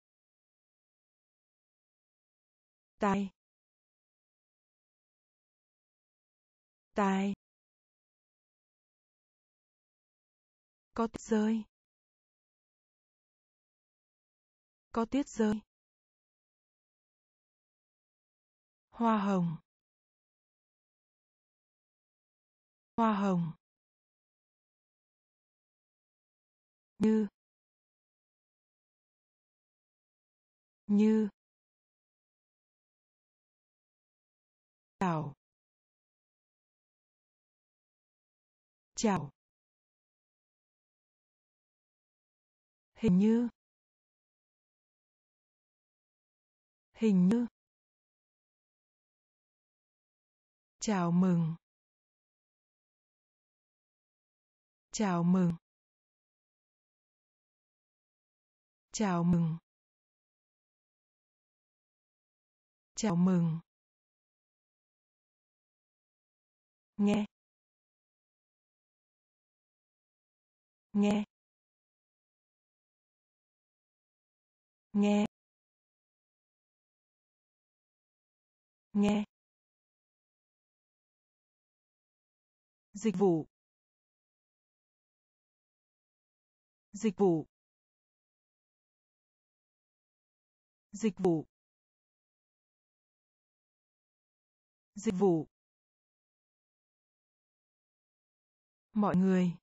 Speaker 1: Tai. Tai. Có tiết rơi. Có tiết rơi. Hoa hồng. Hoa hồng. Như. Như. Chào. Chào. Hình như. Hình như. Chào mừng. Chào mừng. Chào mừng. Chào mừng. Nghe. Nghe. Nghe. Nghe. Dịch vụ. Dịch vụ. Dịch vụ. Dịch vụ. Mọi người.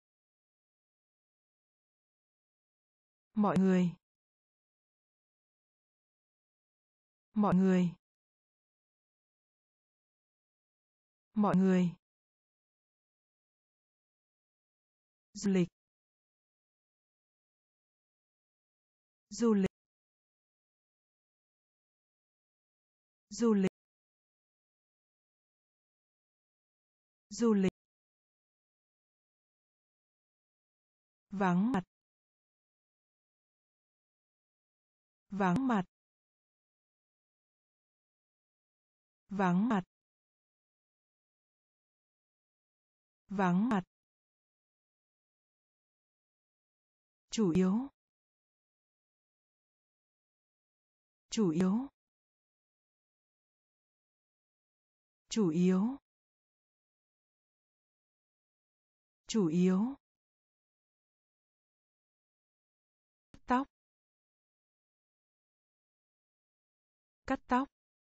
Speaker 1: Mọi người. Mọi người. Mọi người. Du lịch. Du lịch. Du lịch. Du lịch. Vắng mặt. Vắng mặt. Vắng mặt. Vắng mặt. Chủ yếu. Chủ yếu. Chủ yếu. Chủ yếu. Tóc. Cắt tóc.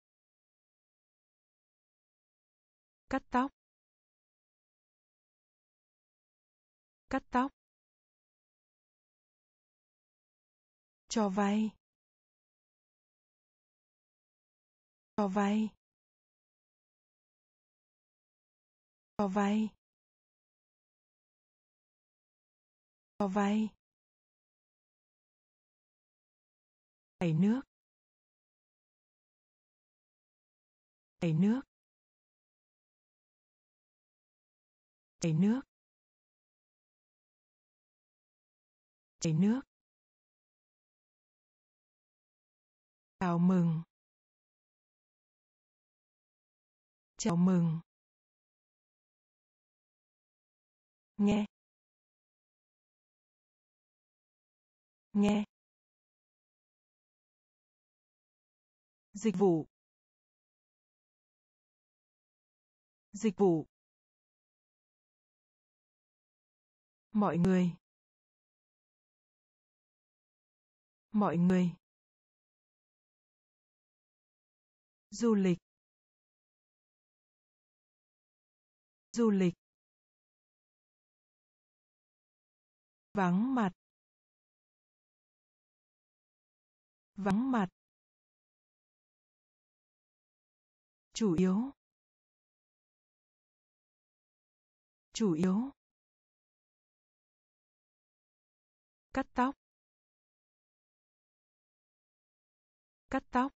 Speaker 1: Cắt tóc. Cắt tóc. Cho vay. Cho vay. Cho vay. Cho vay. Chảy nước. Chảy nước. Chảy nước. Chảy nước. Chào mừng. Chào mừng. Nghe. Nghe. Dịch vụ. Dịch vụ. Mọi người. Mọi người. Du lịch. Du lịch. Vắng mặt. Vắng mặt. Chủ yếu. Chủ yếu. Cắt tóc. Cắt tóc.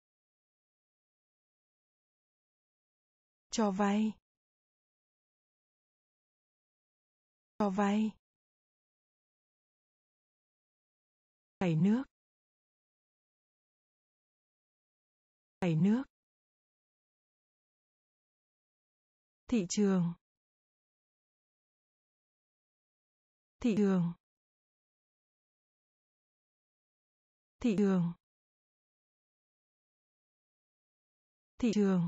Speaker 1: Cho vay. Cho vay. Chảy nước. Chảy nước. Thị trường. Thị trường. Thị trường. Thị trường.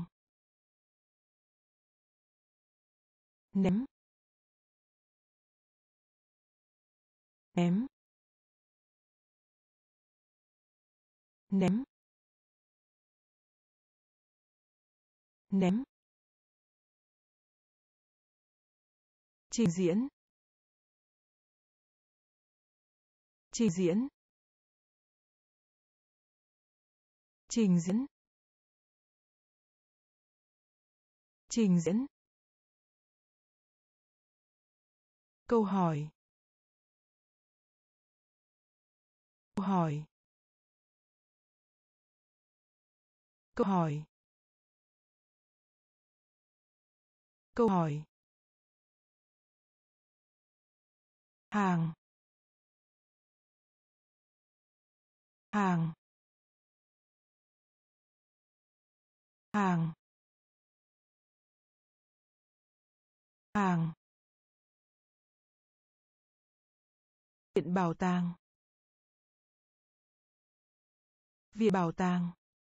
Speaker 1: Ném. Ném. Ném. Ném. Trình diễn. Trình diễn. Trình diễn. Trình diễn. Câu hỏi. Câu hỏi. Câu hỏi. Câu hỏi. Hàng. hàng hàng hàng viện bảo tàng viện bảo tàng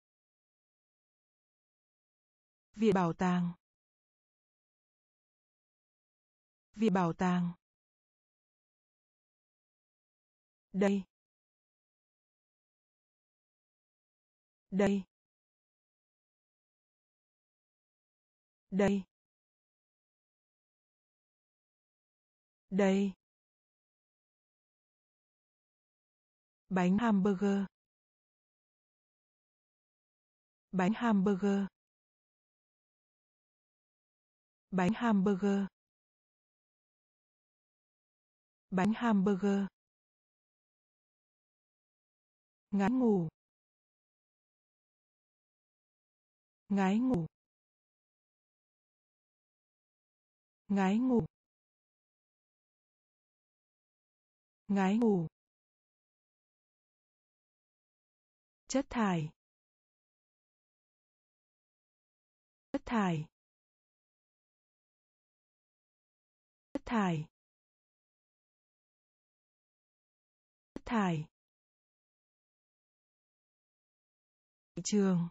Speaker 1: viện bảo tàng viện bảo tàng đây đây đây đây bánh hamburger bánh hamburger bánh hamburger bánh hamburger ngái ngủ ngái ngủ ngái ngủ ngái ngủ chất thải chất thải chất thải chất thải thị trường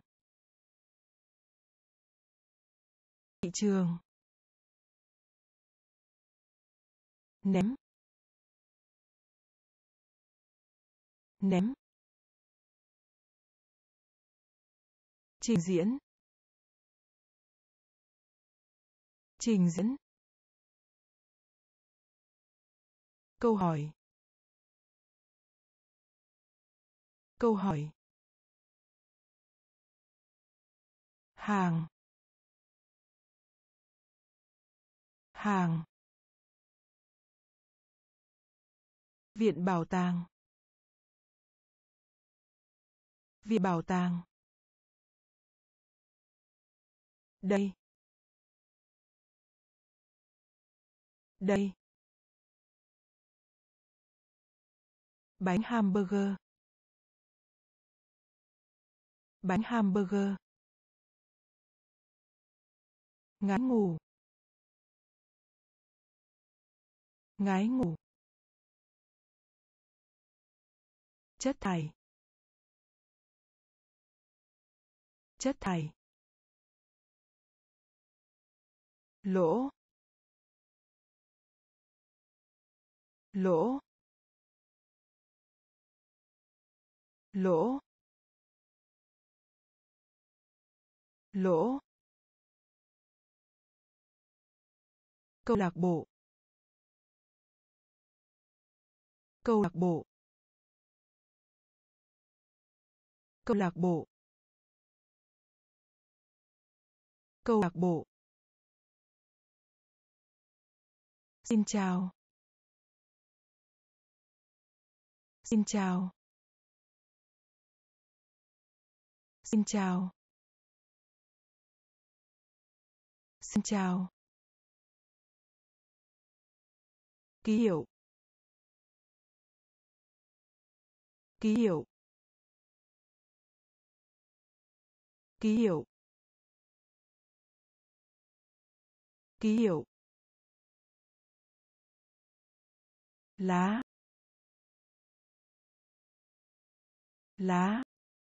Speaker 1: thị trường ném ném trình diễn trình diễn câu hỏi câu hỏi hàng hàng viện bảo tàng viện bảo tàng đây đây bánh hamburger bánh hamburger ngái ngủ ngái ngủ chất thải chất thải lỗ lỗ lỗ lỗ câu lạc bộ câu lạc bộ câu lạc bộ câu lạc bộ xin chào xin chào xin chào xin chào ký hiệu ký hiệu ký hiệu ký hiệu lá lá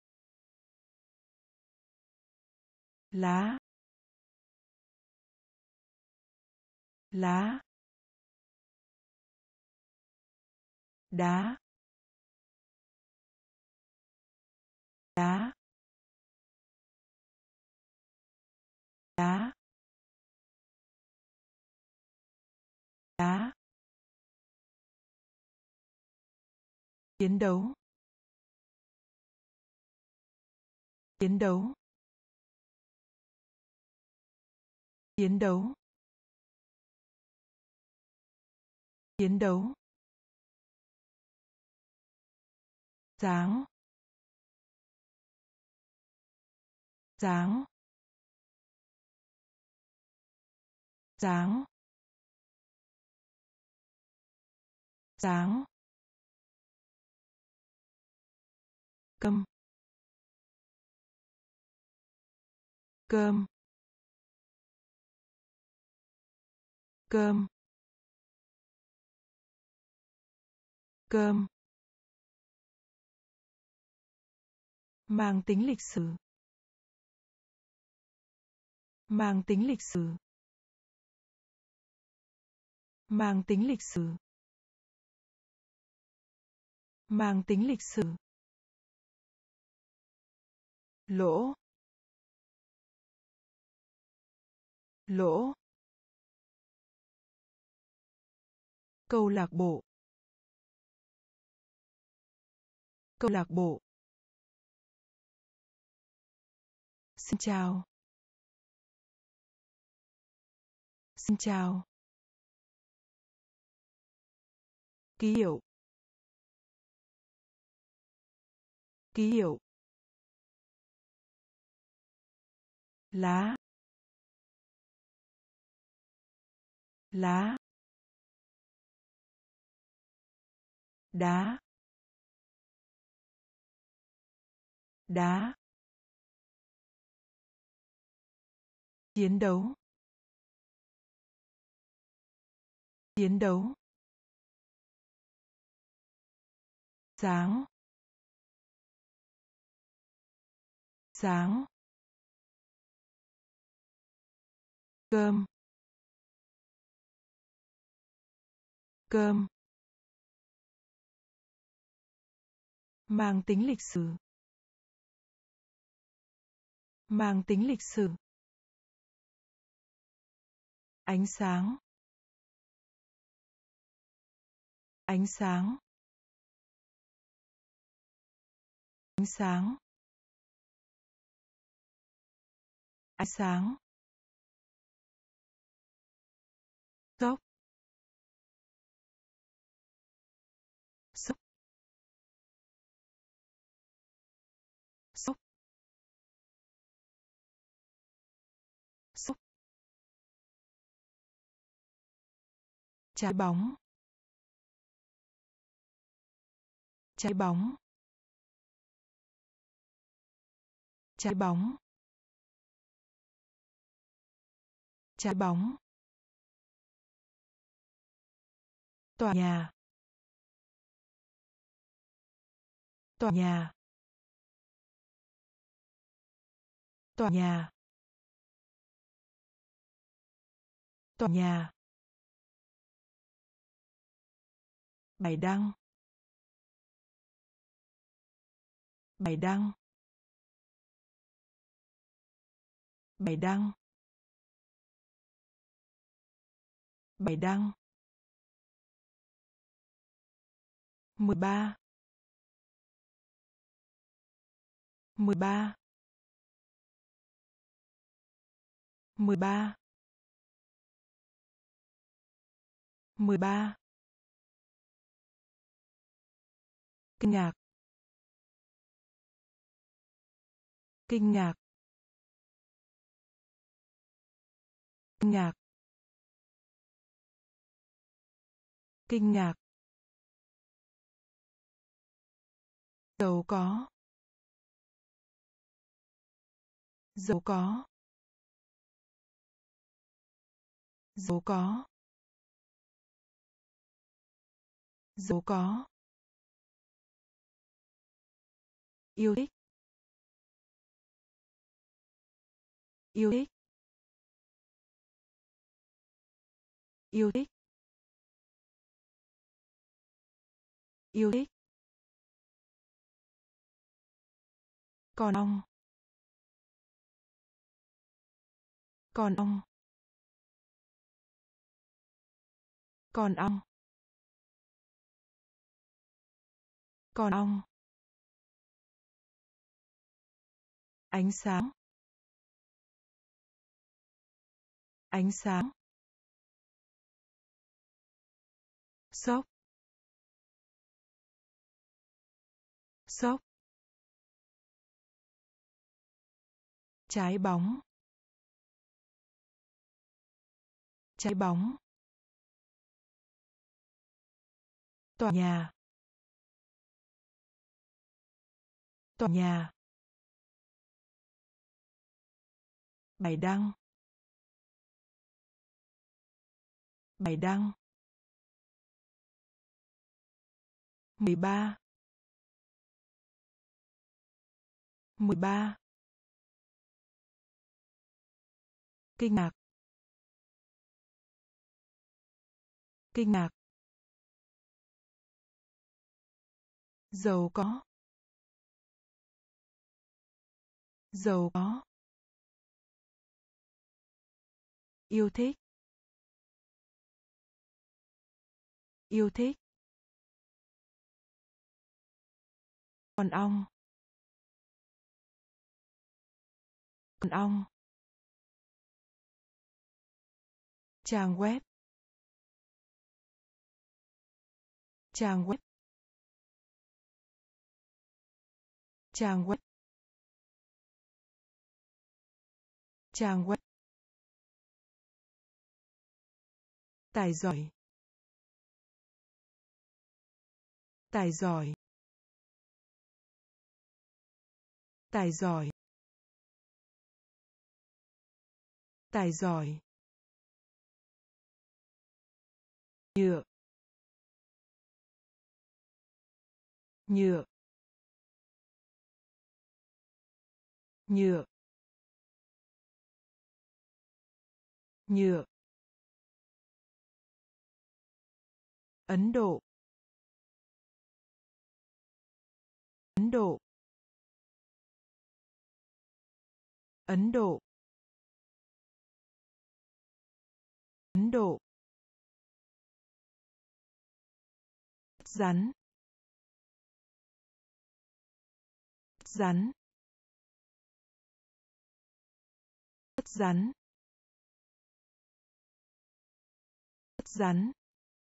Speaker 1: lá lá đá đá đá đá chiến đấu chiến đấu chiến đấu chiến đấu dáng dáng dáng dáng cơm cơm cơm cơm mang tính lịch sử mang tính lịch sử mang tính lịch sử mang tính lịch sử lỗ lỗ câu lạc bộ câu lạc bộ xin chào xin chào ký hiệu ký hiệu lá lá đá đá chiến đấu chiến đấu sáng sáng cơm cơm mang tính lịch sử mang tính lịch sử ánh sáng ánh sáng ánh sáng ánh sáng dốc sốc sốc sốc trái bóng trái bóng trái bóng trái bóng tòa nhà tòa nhà tòa nhà tòa nhà bài đăng bài đăng bài đăng bài đăng 13 13 13 13 kinh ngạc kinh ngạc kinh ngạc kinh ngạc giàu có giàu có giàu có giàu có yêu thích yêu thích yêu thích yêu thích còn ong còn ong còn ong còn ong ánh sáng ánh sáng sốc sốc trái bóng trái bóng tòa nhà Tòa nhà. Bài đăng. Bài đăng. 13. 13. Kinh ngạc. Kinh ngạc. Giàu có. Giàu có. Yêu thích. Yêu thích. Con ong. Con ong. Trang web. Trang web. Trang web. Trang web. Tài giỏi. Tài giỏi. Tài giỏi. Tài giỏi. Nhựa. Nhựa. Nhựa. Nhựa. Ấn Độ. Ấn Độ. Ấn Độ. Ấn Độ. Rắn. Rắn. Rắn. Rắn.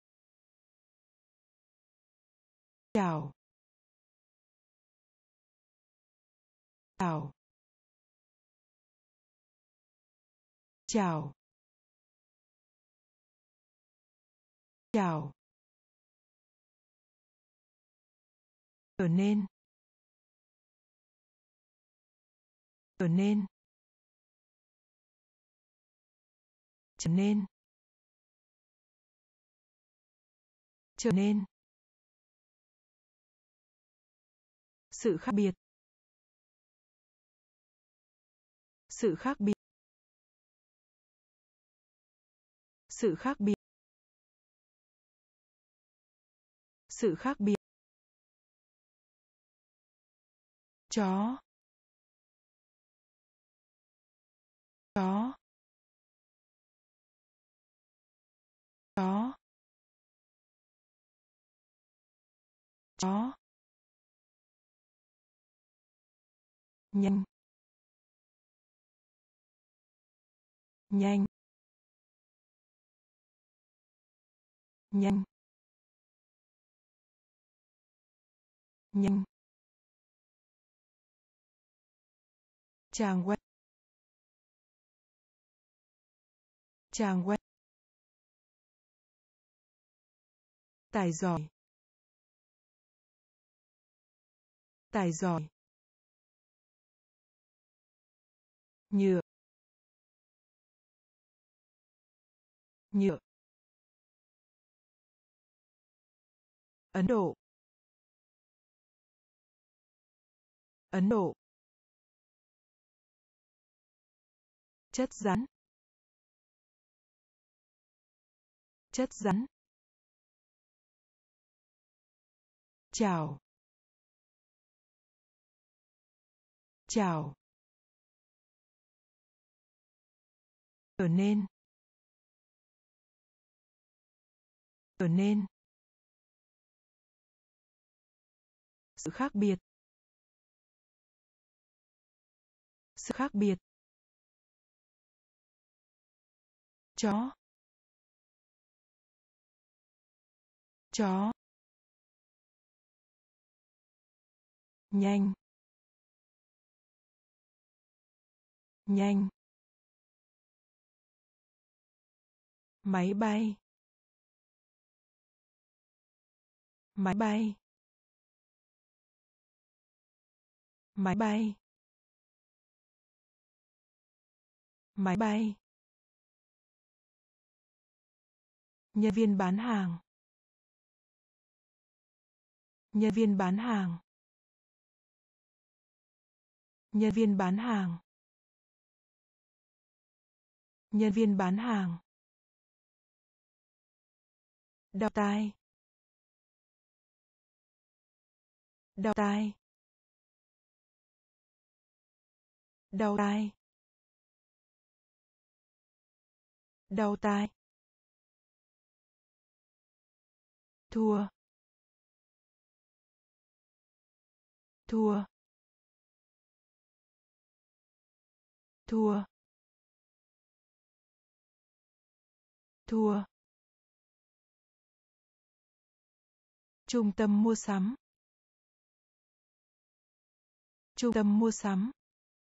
Speaker 1: Chào. Chào. Chào. Chào. Trở nên. Trở nên. Trở nên. Trở nên. Sự khác biệt. Sự khác biệt. Sự khác biệt. Sự khác biệt. Chó. Chó. Chó. Chó. Nhanh. Nhanh. Nhanh. Nhanh. Trang web. Trang web. Tài giỏi. Tài giỏi. Nhựa. Nhựa. Ấn Độ. Ấn Độ. Chất rắn. Chất rắn. Chào. Chào. Trở nên. Trở nên. Sự khác biệt. Sự khác biệt. Chó. Chó. Nhanh. Nhanh. Máy bay. Máy bay. Máy bay. Máy bay. Nhân viên bán hàng. Nhân viên bán hàng. Nhân viên bán hàng. Nhân viên bán hàng. Đau tai. Đau tai. Đau tai. Đau tai. Thua. Thua. Thua. Thua. Trung tâm mua sắm. Trung tâm mua sắm.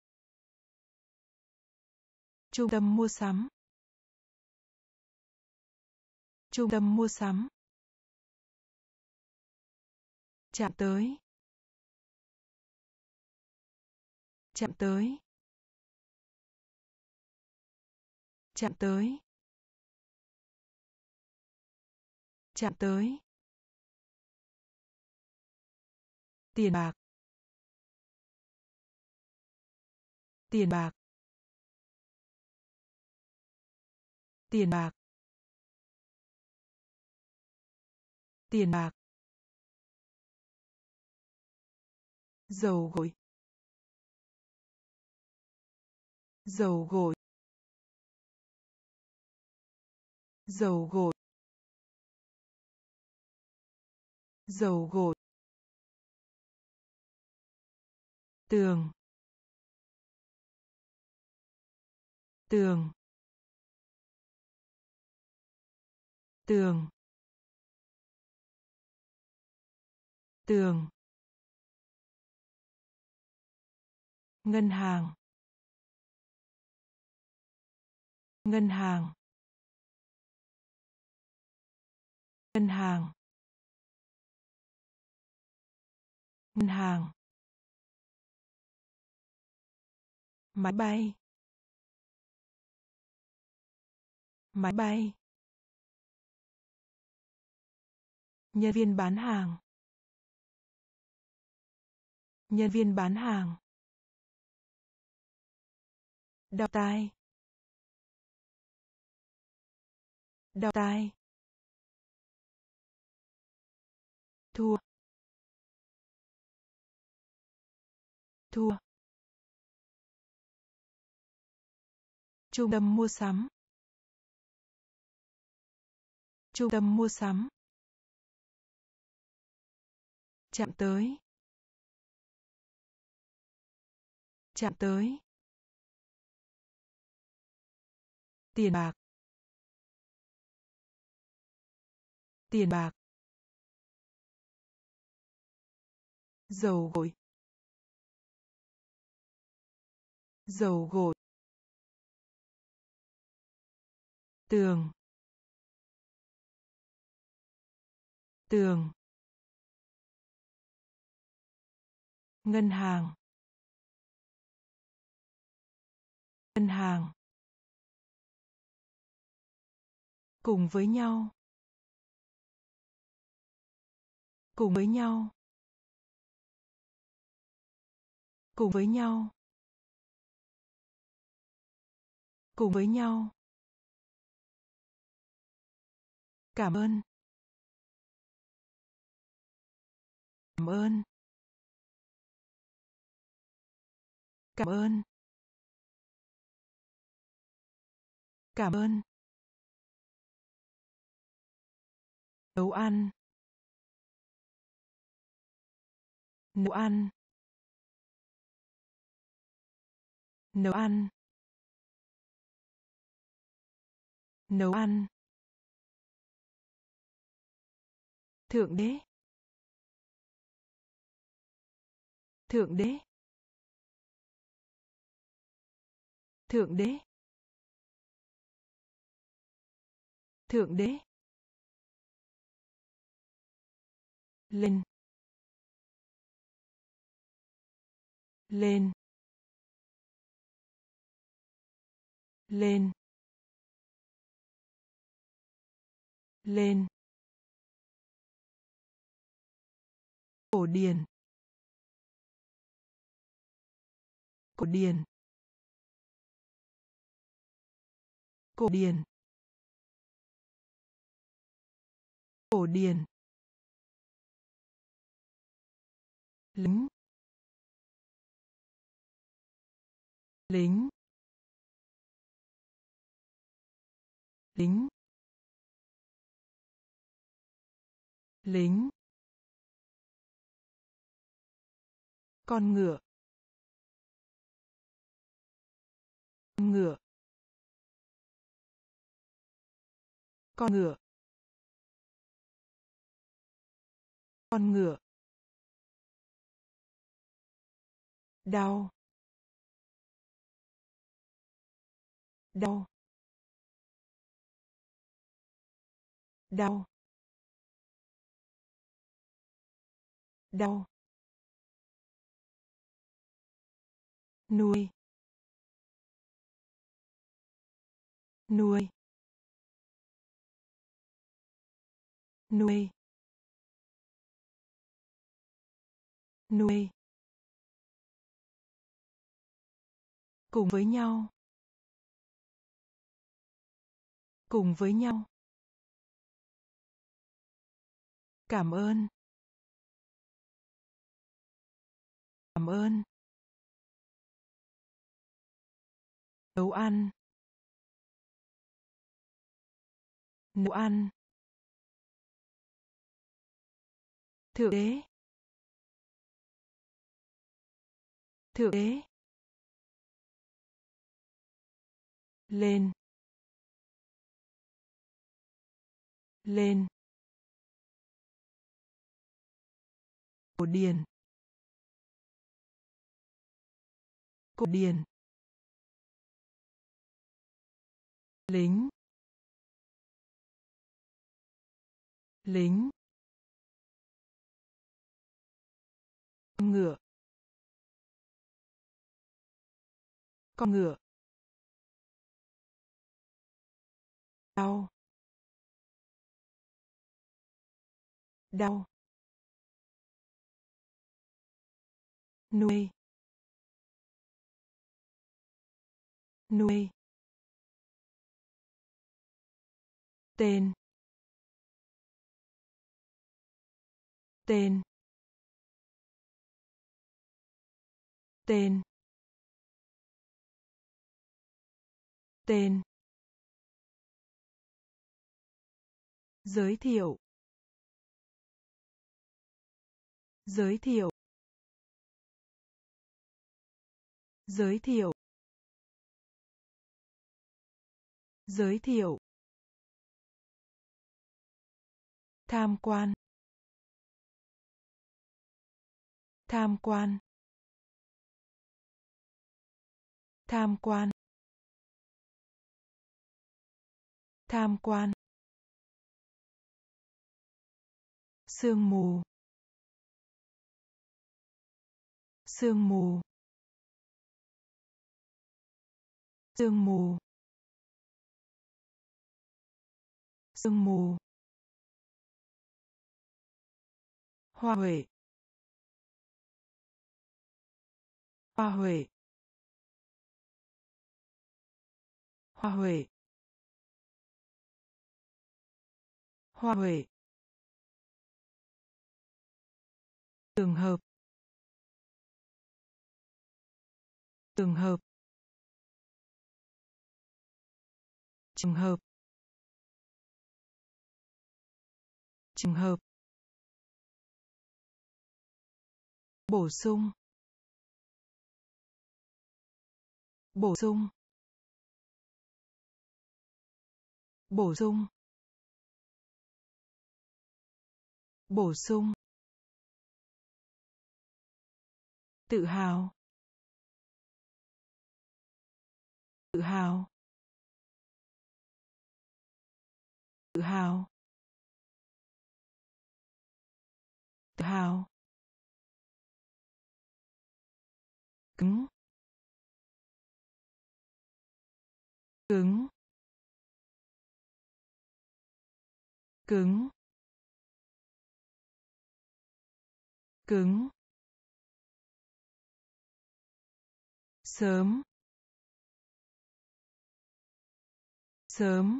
Speaker 1: Trung tâm mua sắm. Trung tâm mua sắm. Chạm tới. Chạm tới. Chạm tới. Chạm tới. Tiền bạc. Tiền bạc. Tiền bạc. Tiền bạc. Dầu gội. Dầu gội. Dầu gội. Dầu gội. Tường. Tường. Tường. Tường. Ngân hàng. Ngân hàng. Ngân hàng. Ngân hàng. Máy bay. Máy bay. Nhân viên bán hàng. Nhân viên bán hàng. Đau tai. Đau tai. Thua. Thua. Trung tâm mua sắm. Trung tâm mua sắm. Chạm tới. Chạm tới. Tiền bạc. Tiền bạc. Dầu gội. Dầu gội. Tường. Tường. Ngân hàng. Ngân hàng. Cùng với nhau. Cùng với nhau. Cùng với nhau. Cùng với nhau. Cảm ơn. Cảm ơn. Cảm ơn. Cảm ơn. Nấu ăn. Nấu ăn. Nấu ăn. Nấu ăn. Thượng đế. Thượng đế. Thượng đế. Thượng đế. Lên. lên, lên, lên, cổ điển, cổ điển, cổ điển, cổ điển, lính, lính, lính, lính, con ngựa, con ngựa, con ngựa, con ngựa, đau, đau, đau, đau, nuôi, nuôi, nuôi, nuôi, cùng với nhau, cùng với nhau, cảm ơn, cảm ơn, nấu ăn, nấu ăn, thượng đế, thượng đế, lên, lên, cổ điển, cổ điển, lính, lính, con ngựa, con ngựa, đau, đau, nuôi, nuôi, tên, tên, tên, tên, giới thiệu, giới thiệu, giới thiệu, giới thiệu, tham quan, tham quan, tham quan, tham quan, sương mù, sương mù, sương mù, sương mù, hoa huệ, hoa huệ, hoa huệ, hoa huệ, trường hợp, trường hợp, trường hợp, trường hợp, bổ sung, bổ sung, bổ sung, bổ sung, tự hào, tự hào, tự hào, tự hào, cứng, cứng, cứng, cứng, sớm, sớm,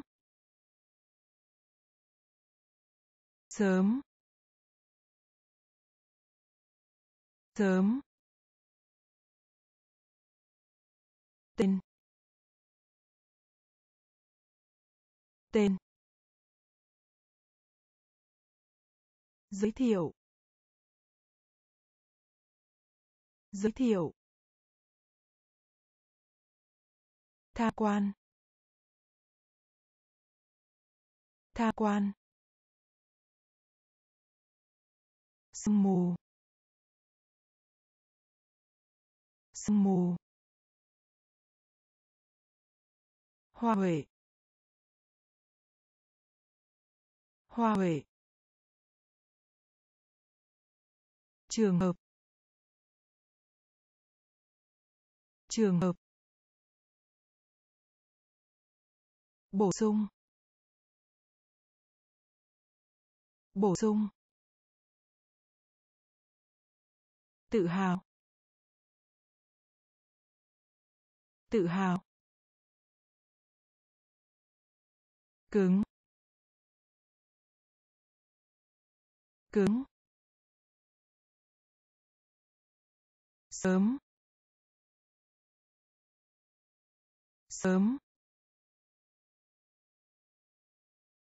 Speaker 1: sớm, sớm, tên, tên, giới thiệu, giới thiệu, tham quan, tham quan, sương mù, sương mù, hoa huệ, hoa huệ, trường hợp, trường hợp, bổ sung, bổ sung, tự hào, tự hào, cứng, cứng, sớm, sớm,